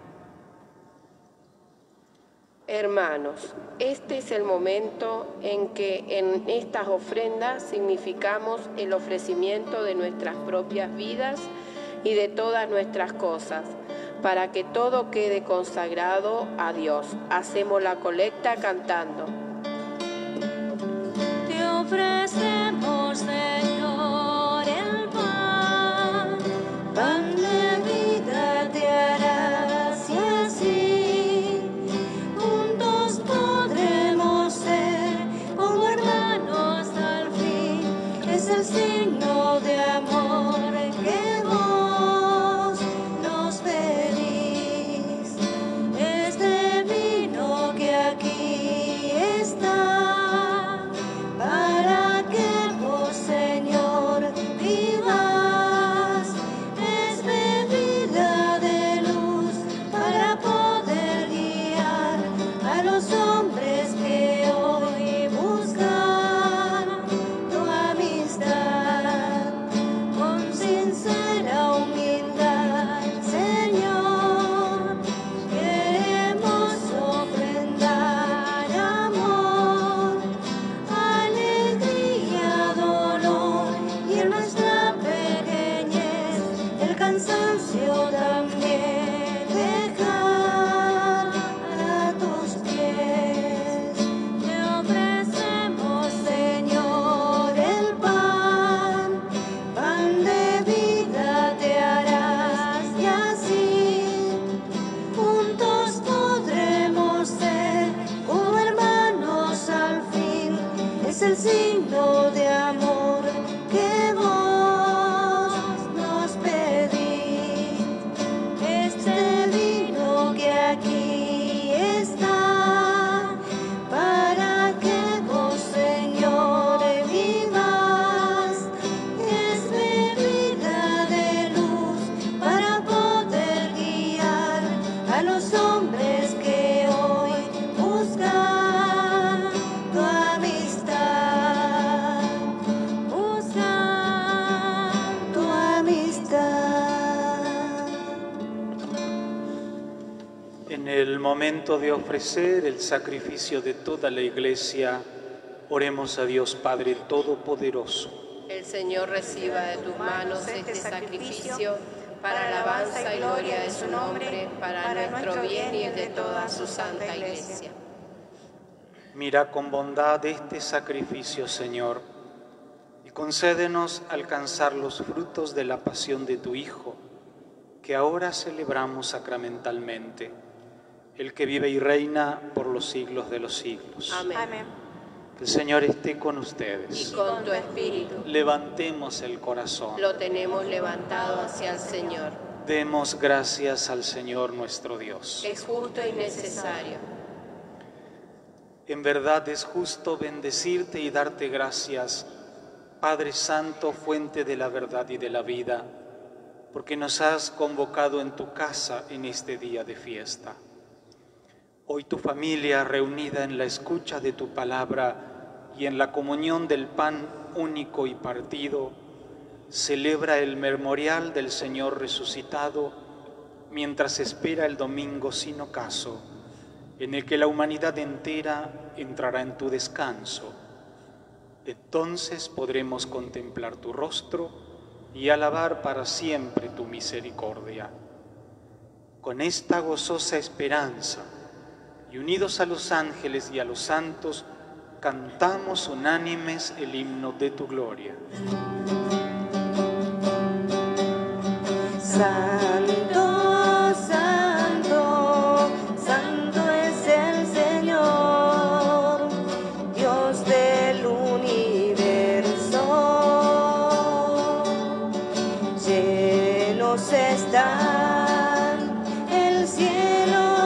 Hermanos, este es el momento en que en estas ofrendas significamos el ofrecimiento de nuestras propias vidas y de todas nuestras cosas, para que todo quede consagrado a Dios. Hacemos la colecta cantando. Te ofrecemos, Señor, el pan, pan de vida te harás y así juntos podremos ser como hermanos al fin. Es el signo de amor que vos nos pedís. Este vino que aquí está, para que vos, Señor, vivas, es bebida de luz para poder guiar a los hombres que hoy buscan tu amistad. Con sincera humildad, Señor, queremos ofrendar amor, alegría, dolor y en nuestra pequeñez el cansancio también dejar a tus pies. Te ofrecemos, Señor, el pan, pan de vida te harás y así juntos podremos ser como hermanos al fin. Es el signo de amor que vos nos pedís. Este vino que aquí está, para que vos, Señor, vivas, es bebida de luz para poder guiar a los hombres que hoy buscan tu amistad, buscan tu amistad. En el momento de ofrecer el sacrificio de toda la Iglesia, oremos a Dios Padre Todopoderoso. El Señor reciba de tus manos este sacrificio para alabanza y gloria de su nombre, para nuestro bien y el de toda su santa Iglesia. Mira con bondad este sacrificio, Señor, y concédenos alcanzar los frutos de la pasión de tu Hijo, que ahora celebramos sacramentalmente, el que vive y reina por los siglos de los siglos. Amén. Amén. Que el Señor esté con ustedes. Y con tu espíritu Levantemos el corazón. lo tenemos levantado hacia el Señor. Demos gracias al Señor nuestro Dios. Es justo y necesario. En verdad es justo bendecirte y darte gracias, Padre Santo, fuente de la verdad y de la vida, porque nos has convocado en tu casa en este día de fiesta. Hoy tu familia, reunida en la escucha de tu palabra y en la comunión del pan único y partido, celebra el memorial del Señor resucitado mientras espera el domingo sin ocaso, en el que la humanidad entera entrará en tu descanso. Entonces podremos contemplar tu rostro y alabar para siempre tu misericordia. Con esta gozosa esperanza, y unidos a los ángeles y a los santos, cantamos unánimes el himno de tu gloria. Santo, santo, santo es el Señor, Dios del universo. Llenos están el cielo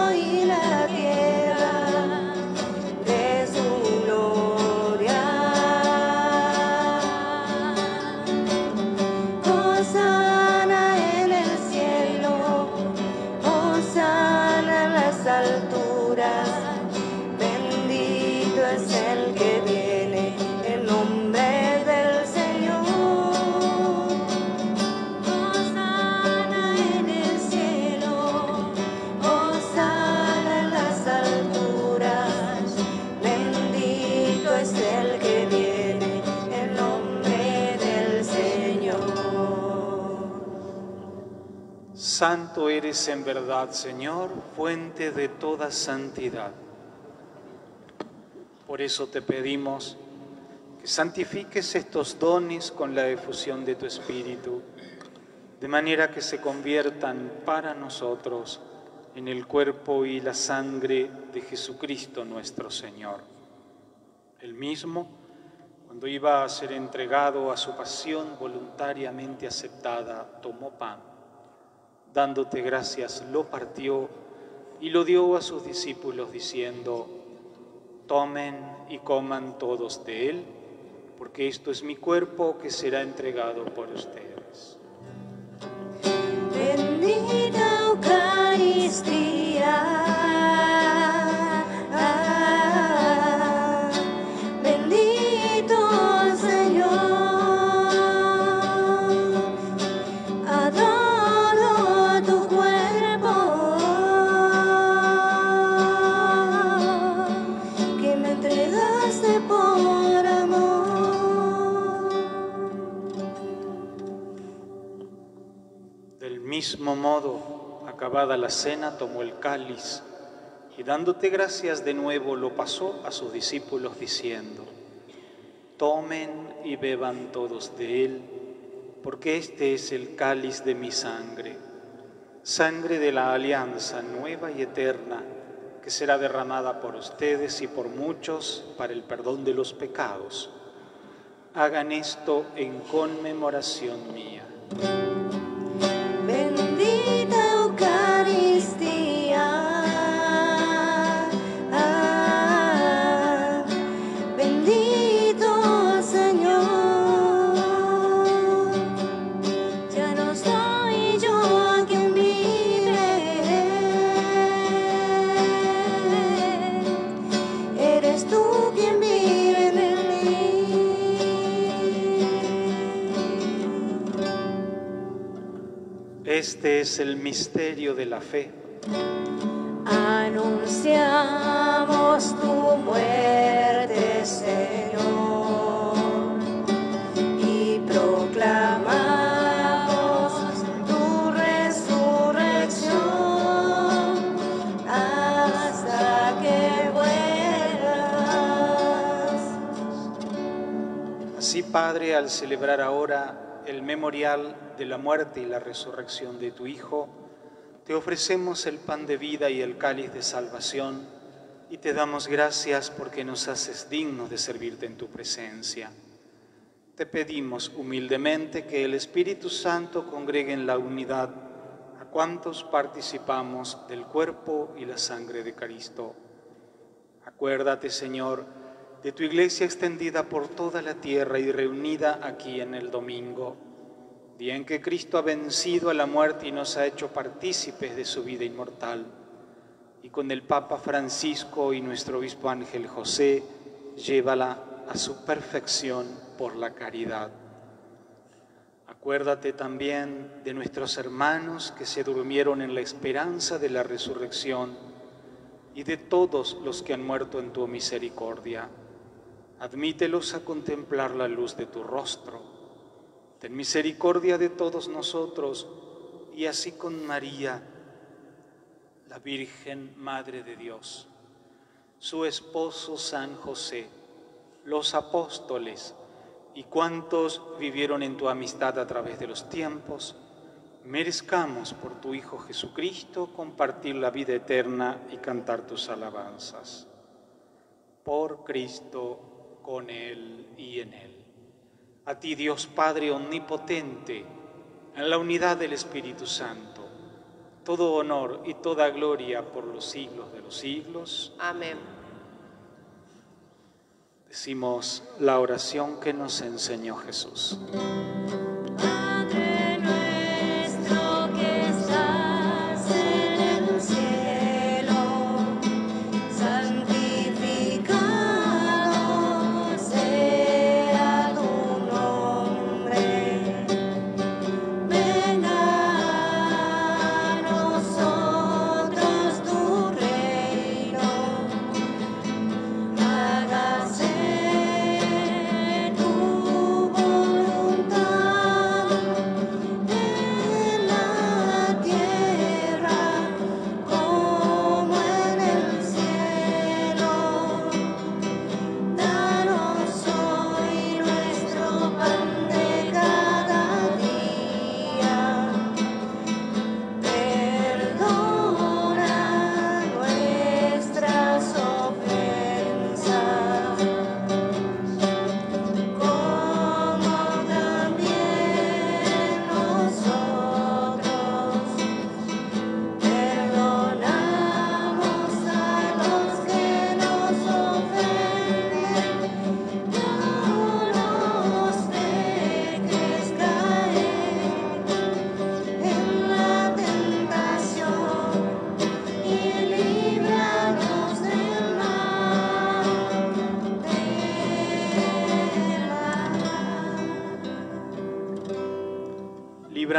Santo eres en verdad, Señor, fuente de toda santidad. Por eso te pedimos que santifiques estos dones con la efusión de tu Espíritu, de manera que se conviertan para nosotros en el cuerpo y la sangre de Jesucristo nuestro Señor. Él mismo, cuando iba a ser entregado a su pasión voluntariamente aceptada, tomó pan, dándote gracias, lo partió y lo dio a sus discípulos diciendo: tomen y coman todos de él, porque esto es mi cuerpo que será entregado por ustedes. Bendita Eucaristía, ah, bendito Señor, adoro tu cuerpo que me entregaste por amor. Del mismo modo, acabada la cena, tomó el cáliz y dándote gracias de nuevo lo pasó a sus discípulos diciendo: tomen y beban todos de él, porque este es el cáliz de mi sangre, sangre de la alianza nueva y eterna, que será derramada por ustedes y por muchos para el perdón de los pecados. Hagan esto en conmemoración mía. Bendita Eucaristía, ah, bendito Señor, ya no soy yo quien vive, eres tú quien vive en mí. Este es el misterio de la fe. Anunciamos tu muerte, Señor, y proclamamos tu resurrección hasta que vuelvas. Así, Padre, al celebrar ahora el memorial de la muerte y la resurrección de tu Hijo, te ofrecemos el pan de vida y el cáliz de salvación y te damos gracias porque nos haces dignos de servirte en tu presencia. Te pedimos humildemente que el Espíritu Santo congregue en la unidad a cuantos participamos del cuerpo y la sangre de Cristo. Acuérdate, Señor, de tu iglesia extendida por toda la tierra y reunida aquí en el domingo, día en que Cristo ha vencido a la muerte y nos ha hecho partícipes de su vida inmortal. Y con el Papa Francisco y nuestro obispo Ángel José, llévala a su perfección por la caridad. Acuérdate también de nuestros hermanos que se durmieron en la esperanza de la resurrección y de todos los que han muerto en tu misericordia. Admítelos a contemplar la luz de tu rostro. Ten misericordia de todos nosotros y así con María, la Virgen Madre de Dios, su esposo San José, los apóstoles y cuantos vivieron en tu amistad a través de los tiempos, merezcamos por tu Hijo Jesucristo compartir la vida eterna y cantar tus alabanzas. Por Cristo, con Él y en Él. A ti, Dios Padre omnipotente, en la unidad del Espíritu Santo, todo honor y toda gloria por los siglos de los siglos. Amén. Decimos la oración que nos enseñó Jesús. Padre nuestro que estás en el cielo, santificado sea tu nombre. Venga a nosotros tu reino. Hágase tu voluntad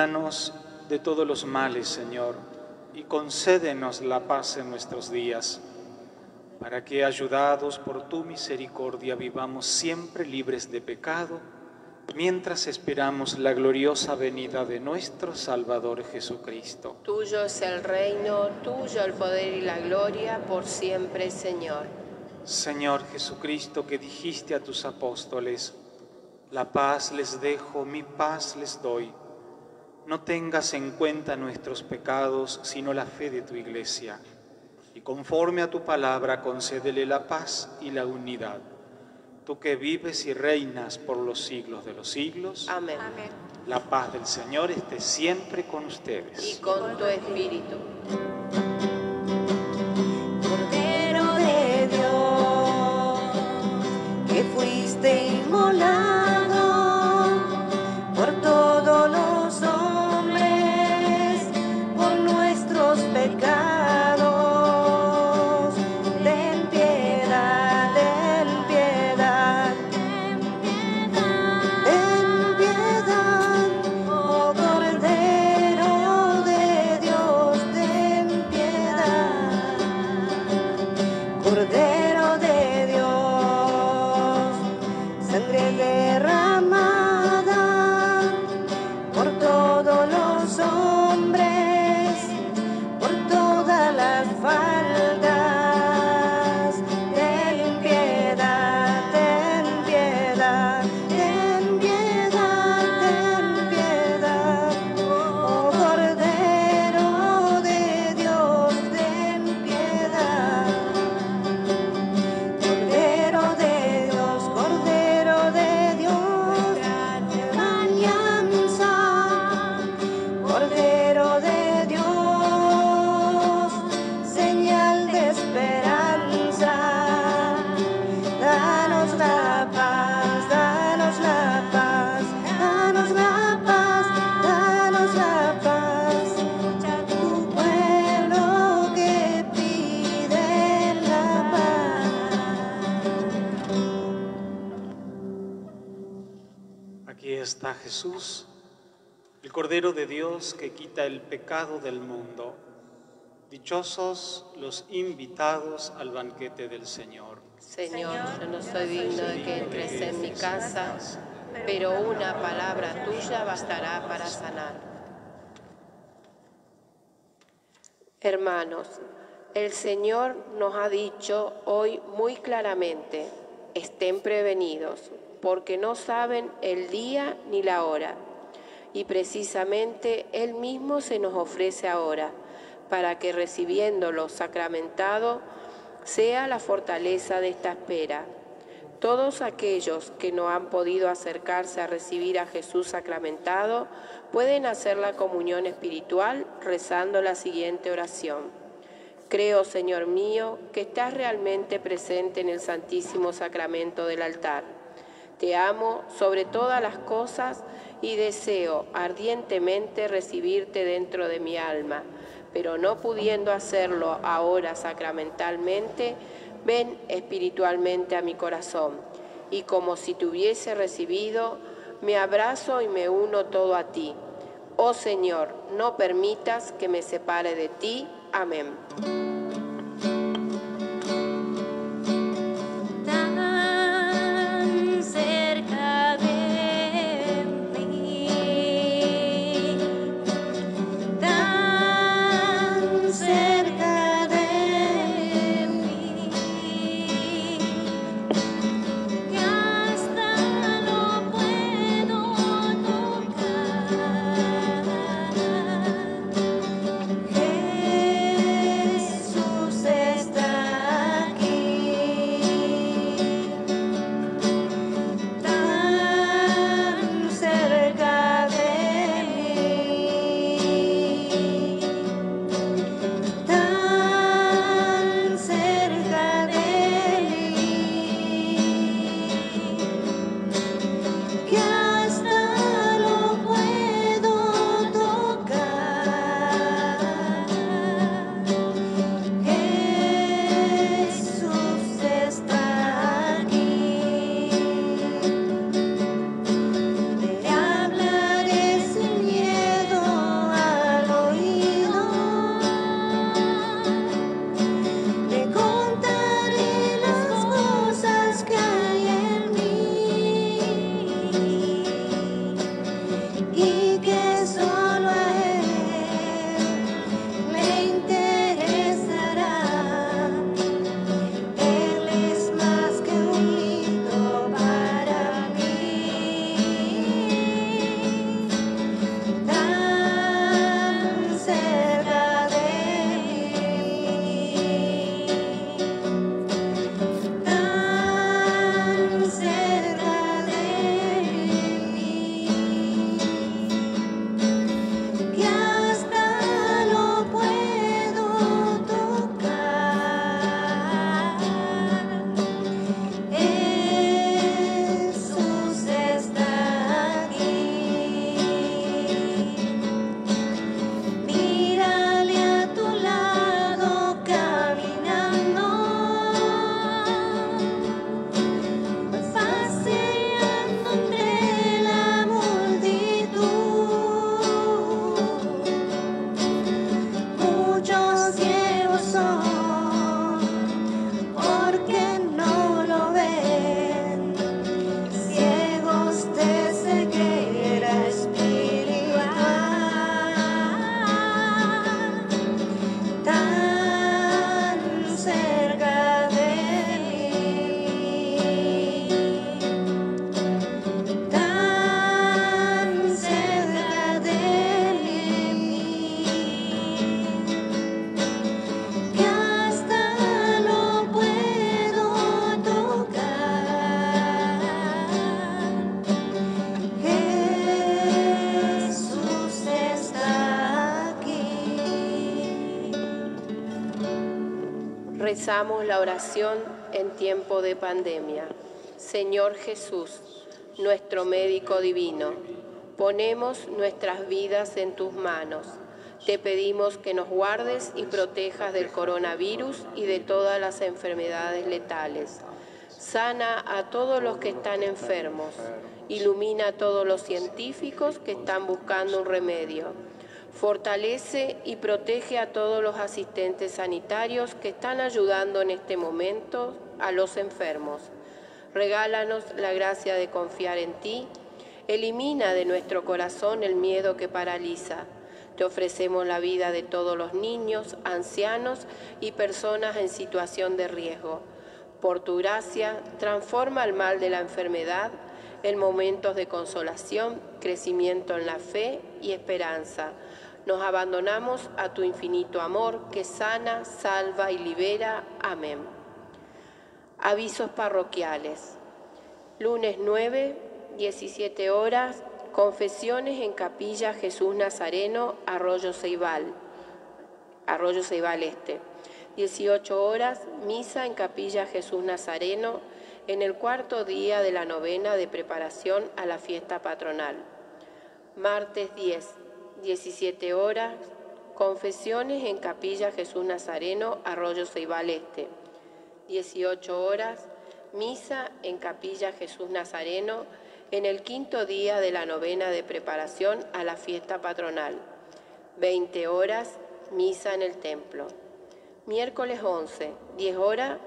líbranos de todos los males, Señor, y concédenos la paz en nuestros días, para que, ayudados por tu misericordia, vivamos siempre libres de pecado, mientras esperamos la gloriosa venida de nuestro Salvador Jesucristo. Tuyo es el reino, tuyo el poder y la gloria, por siempre, Señor. Señor Jesucristo, que dijiste a tus apóstoles: la paz les dejo, mi paz les doy. No tengas en cuenta nuestros pecados, sino la fe de tu Iglesia. Y conforme a tu palabra, concédele la paz y la unidad. Tú que vives y reinas por los siglos de los siglos. Amén. Amén. La paz del Señor esté siempre con ustedes. Y con tu espíritu. Cordero de Dios, que fuiste inmolado por todos los hombres, por nuestros pecados, ten piedad, ten piedad, ten piedad, oh Cordero de Dios, ten piedad, Cordero de Dios, sangre derramada por todos los hombres, por todas las faldas, ten piedad, ten piedad, ten piedad, ten piedad, oh Cordero de Dios, ten piedad, Cordero de Dios, Cordero de Dios, nueva alianza, Cordero de Dios, señal de esperanza, danos la paz, danos la paz, danos la paz, danos la paz, escucha tu pueblo que pide la paz. Aquí está Jesús, el Cordero de Dios que quita el pecado del mundo. Dichosos los invitados al banquete del Señor. Señor, yo no soy digno de que entres en mi casa, pero una palabra tuya bastará para sanar. Hermanos, el Señor nos ha dicho hoy muy claramente: estén prevenidos, porque no saben el día ni la hora. Y precisamente Él mismo se nos ofrece ahora, para que recibiéndolo sacramentado sea la fortaleza de esta espera. Todos aquellos que no han podido acercarse a recibir a Jesús sacramentado pueden hacer la comunión espiritual rezando la siguiente oración. Creo, Señor mío, que estás realmente presente en el Santísimo Sacramento del altar. Te amo sobre todas las cosas y deseo ardientemente recibirte dentro de mi alma, pero no pudiendo hacerlo ahora sacramentalmente, ven espiritualmente a mi corazón, y como si te hubiese recibido, me abrazo y me uno todo a ti. Oh Señor, no permitas que me separe de ti. Amén. Tan cerca de mí, tan cerca de mí, que hasta lo puedo tocar. Jesús. Rezamos la oración en tiempo de pandemia. Señor Jesús, nuestro médico divino, ponemos nuestras vidas en tus manos. Te pedimos que nos guardes y protejas del coronavirus y de todas las enfermedades letales. Sana a todos los que están enfermos. Ilumina a todos los científicos que están buscando un remedio. Fortalece y protege a todos los asistentes sanitarios que están ayudando en este momento a los enfermos. Regálanos la gracia de confiar en ti. Elimina de nuestro corazón el miedo que paraliza. Te ofrecemos la vida de todos los niños, ancianos y personas en situación de riesgo. Por tu gracia, transforma el mal de la enfermedad en momentos de consolación, crecimiento en la fe y esperanza. Nos abandonamos a tu infinito amor que sana, salva y libera. Amén. Avisos parroquiales. Lunes nueve, diecisiete horas, confesiones en Capilla Jesús Nazareno, Arroyo Ceibal, Arroyo Ceibal Este. dieciocho horas, misa en Capilla Jesús Nazareno, en el cuarto día de la novena de preparación a la fiesta patronal. Martes diez, diecisiete horas, confesiones en Capilla Jesús Nazareno, Arroyo Ceibal Este. dieciocho horas, misa en Capilla Jesús Nazareno, en el quinto día de la novena de preparación a la fiesta patronal. veinte horas, misa en el templo. Miércoles once, diez horas,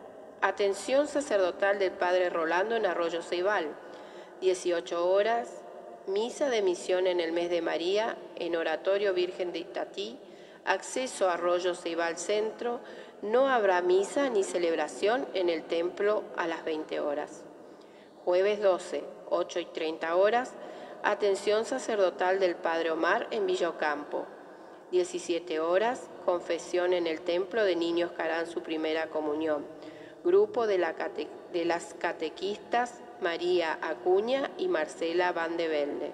atención sacerdotal del Padre Rolando en Arroyo Ceibal. dieciocho horas, misa de misión en el mes de María en Oratorio Virgen de Itatí, acceso a Arroyo Ceibal Centro. No habrá misa ni celebración en el templo a las veinte horas. Jueves doce, ocho y treinta horas, atención sacerdotal del Padre Omar en Villocampo. diecisiete horas, confesión en el templo de niños que harán su primera comunión. Grupo de, la cate de las catequistas María Acuña y Marcela Van de Velde.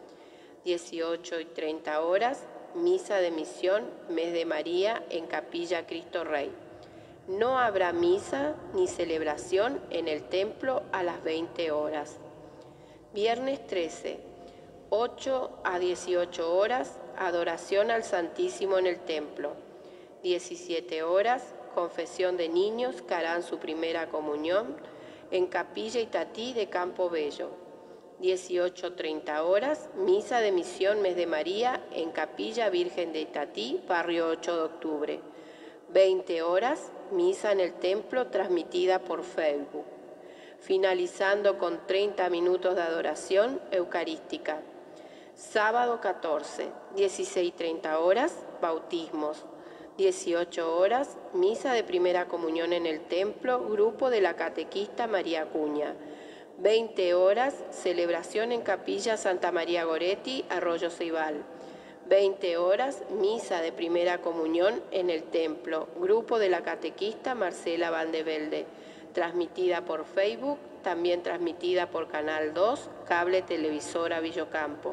dieciocho y treinta horas, misa de misión, mes de María en Capilla Cristo Rey. No habrá misa ni celebración en el templo a las veinte horas. Viernes trece, ocho a dieciocho horas, adoración al Santísimo en el templo. diecisiete horas, confesión de niños que harán su primera comunión en Capilla Itatí de Campo Bello. dieciocho treinta horas, misa de misión mes de María en Capilla Virgen de Itatí, barrio ocho de octubre. veinte horas, misa en el templo transmitida por Facebook. Finalizando con treinta minutos de adoración eucarística. Sábado catorce, dieciséis treinta horas, bautismos. dieciocho horas, misa de primera comunión en el templo, grupo de la catequista María Acuña. veinte horas, celebración en Capilla Santa María Goretti, Arroyo Ceibal. veinte horas, misa de primera comunión en el templo, grupo de la catequista Marcela Van de Velde, transmitida por Facebook, también transmitida por Canal dos, Cable Televisora Villocampo.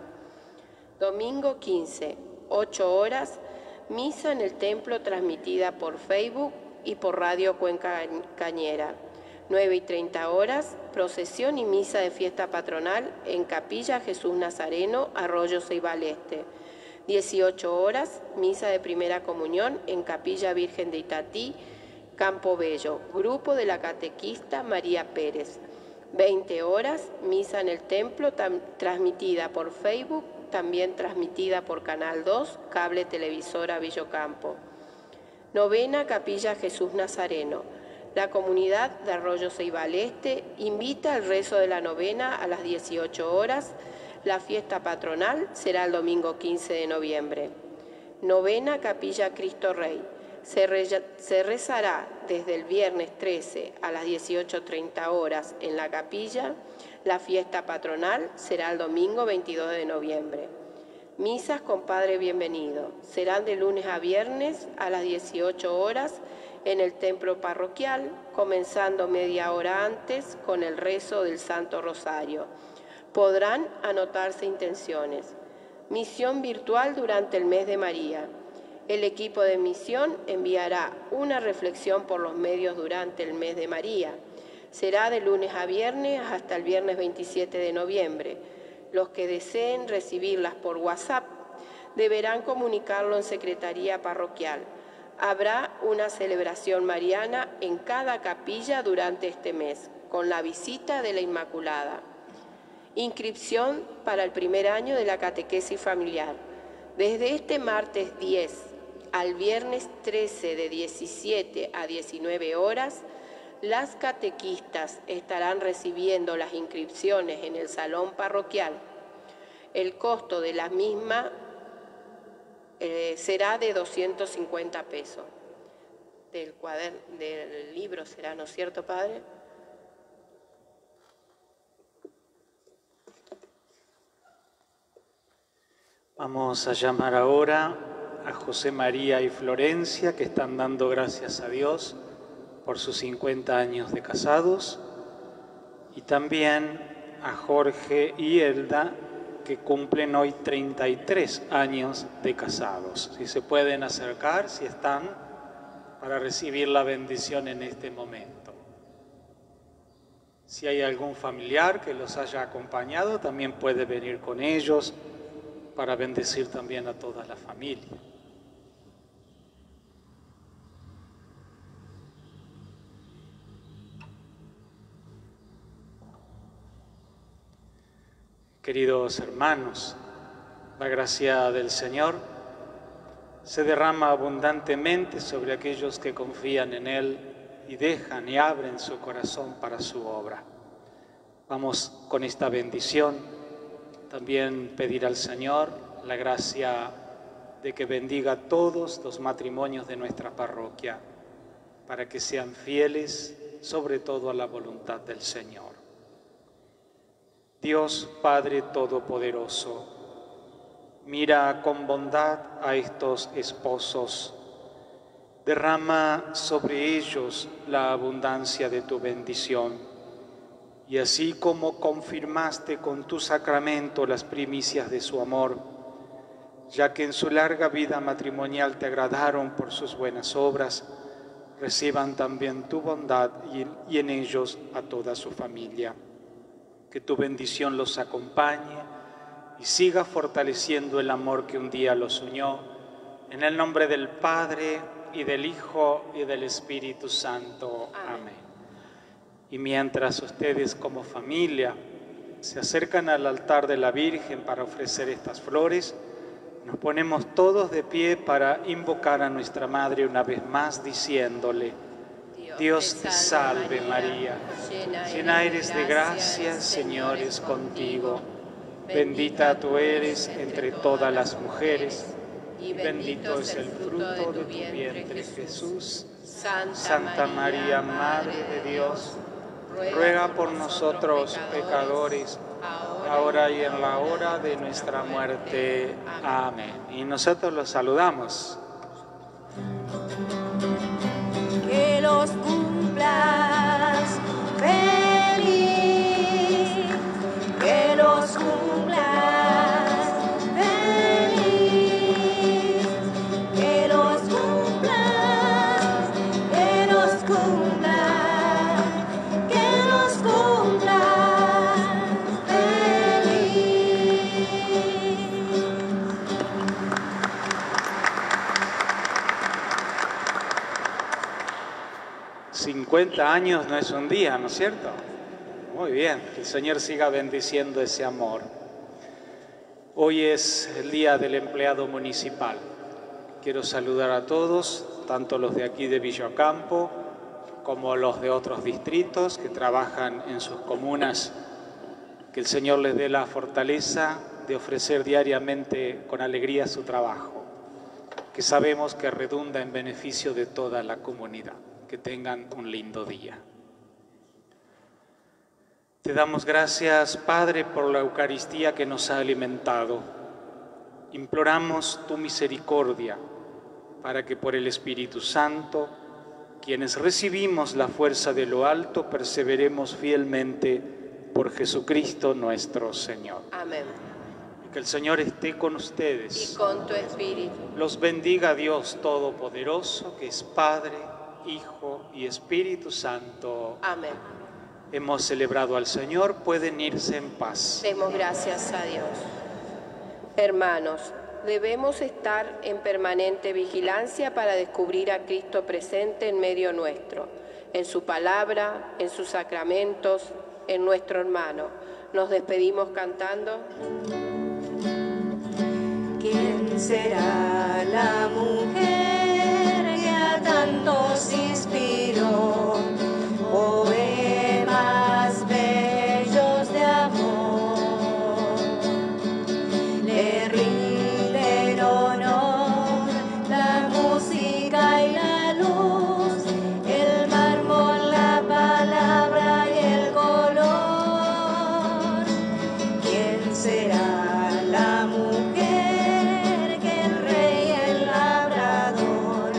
Domingo quince, ocho horas, misa en el templo transmitida por Facebook y por Radio Cuenca Cañera. nueve y treinta horas, procesión y misa de fiesta patronal en Capilla Jesús Nazareno, Arroyo Ceibal Este. dieciocho horas, misa de primera comunión en Capilla Virgen de Itatí, Campo Bello, grupo de la catequista María Pérez. veinte horas, misa en el templo transmitida por Facebook, también transmitida por Canal dos, Cable Televisora Villocampo. Novena Capilla Jesús Nazareno. La comunidad de Arroyo Ceibal Este invita al rezo de la novena a las dieciocho horas. La fiesta patronal será el domingo quince de noviembre. Novena Capilla Cristo Rey. Se, re se rezará desde el viernes trece a las dieciocho treinta horas en la capilla. La fiesta patronal será el domingo veintidós de noviembre. Misas con Padre Bienvenido. Serán de lunes a viernes a las dieciocho horas en el templo parroquial, comenzando media hora antes con el rezo del Santo Rosario. Podrán anotarse intenciones. Misión virtual durante el mes de María. El equipo de misión enviará una reflexión por los medios durante el mes de María. Será de lunes a viernes hasta el viernes veintisiete de noviembre. Los que deseen recibirlas por WhatsApp deberán comunicarlo en Secretaría Parroquial. Habrá una celebración mariana en cada capilla durante este mes, con la visita de la Inmaculada. Inscripción para el primer año de la catequesis familiar. Desde este martes diez al viernes trece de diecisiete a diecinueve horas, las catequistas estarán recibiendo las inscripciones en el salón parroquial. El costo de la misma eh, será de doscientos cincuenta pesos. Del, cuaderno, del libro será, ¿no es cierto, Padre? Vamos a llamar ahora a José María y Florencia, que están dando gracias a Dios por sus cincuenta años de casados, y también a Jorge y Elda, que cumplen hoy treinta y tres años de casados. Si se pueden acercar, si están, para recibir la bendición en este momento. Si hay algún familiar que los haya acompañado, también puede venir con ellos para bendecir también a toda la familia. Queridos hermanos, la gracia del Señor se derrama abundantemente sobre aquellos que confían en Él y dejan y abren su corazón para su obra. Vamos con esta bendición también pedir al Señor la gracia de que bendiga a todos los matrimonios de nuestra parroquia, para que sean fieles sobre todo a la voluntad del Señor. Dios Padre Todopoderoso, mira con bondad a estos esposos, derrama sobre ellos la abundancia de tu bendición, y así como confirmaste con tu sacramento las primicias de su amor, ya que en su larga vida matrimonial te agradaron por sus buenas obras, reciban también tu bondad y, y en ellos a toda su familia. Que tu bendición los acompañe y siga fortaleciendo el amor que un día los unió. En el nombre del Padre, y del Hijo, y del Espíritu Santo. Amén. Amén. Y mientras ustedes como familia se acercan al altar de la Virgen para ofrecer estas flores, nos ponemos todos de pie para invocar a nuestra Madre una vez más, diciéndole: Dios te salve María, llena eres de gracia, el Señor es contigo. Bendita tú eres entre todas las mujeres, y bendito es el fruto de tu vientre, Jesús. Santa María, Madre de Dios, ruega por nosotros pecadores, ahora y en la hora de nuestra muerte. Amén. Y nosotros los saludamos. Que los cumplas feliz, que los cumplas feliz, que los cumplas, que los cumplas, que los cumplas feliz. cincuenta años no es un día, ¿no es cierto? Muy bien, que el Señor siga bendiciendo ese amor. Hoy es el día del empleado municipal. Quiero saludar a todos, tanto los de aquí de Villocampo como los de otros distritos que trabajan en sus comunas. Que el Señor les dé la fortaleza de ofrecer diariamente con alegría su trabajo, que sabemos que redunda en beneficio de toda la comunidad. Que tengan un lindo día. Te damos gracias, Padre, por la Eucaristía que nos ha alimentado. Imploramos tu misericordia para que por el Espíritu Santo, quienes recibimos la fuerza de lo alto, perseveremos fielmente por Jesucristo nuestro Señor. Amén. Que el Señor esté con y ustedes. con tu espíritu. Los bendiga Dios Todopoderoso, que es Padre, Hijo y Espíritu Santo. Amén. Hemos celebrado al Señor, pueden irse en paz. Demos gracias a Dios. Hermanos, debemos estar en permanente vigilancia para descubrir a Cristo presente en medio nuestro, en su palabra, en sus sacramentos, en nuestro hermano. Nos despedimos cantando. ¿Quién será la mujer que a tantos inspiró? Poemas bellos de amor. Le rinden honor la música y la luz, el mármol, la palabra y el color. ¿Quién será la mujer que el rey y el labrador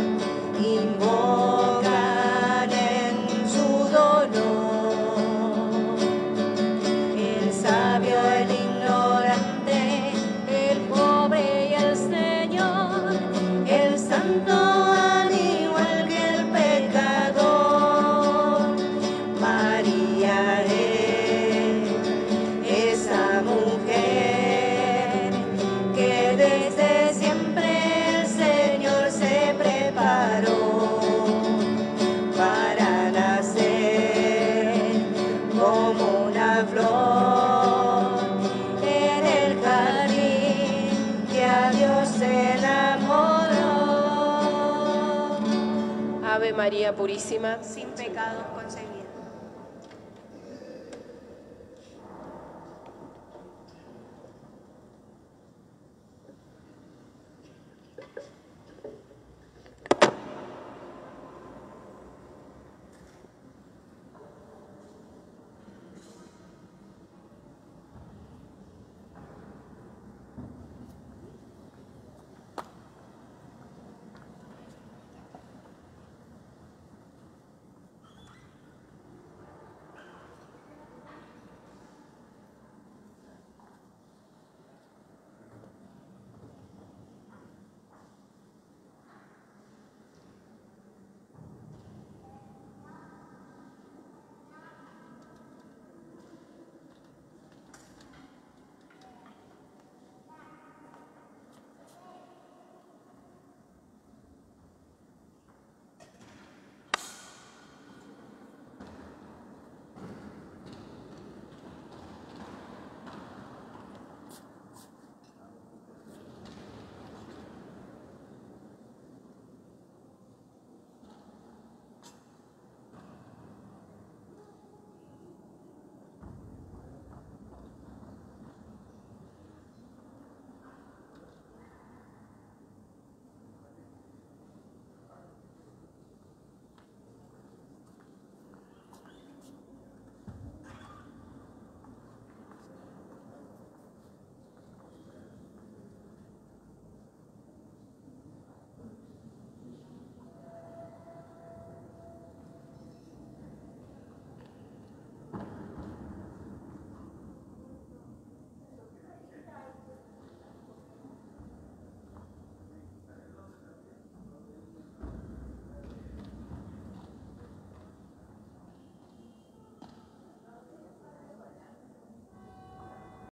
invocan en su dolor? El sabio, el ignorante, el pobre y el Señor, el santo al igual que el pecador. María es esa mujer que desde siempre el Señor se preparó para nacer como una flor en el jardín que a Dios enamoró. Ave María Purísima, Sin pecados concebidos.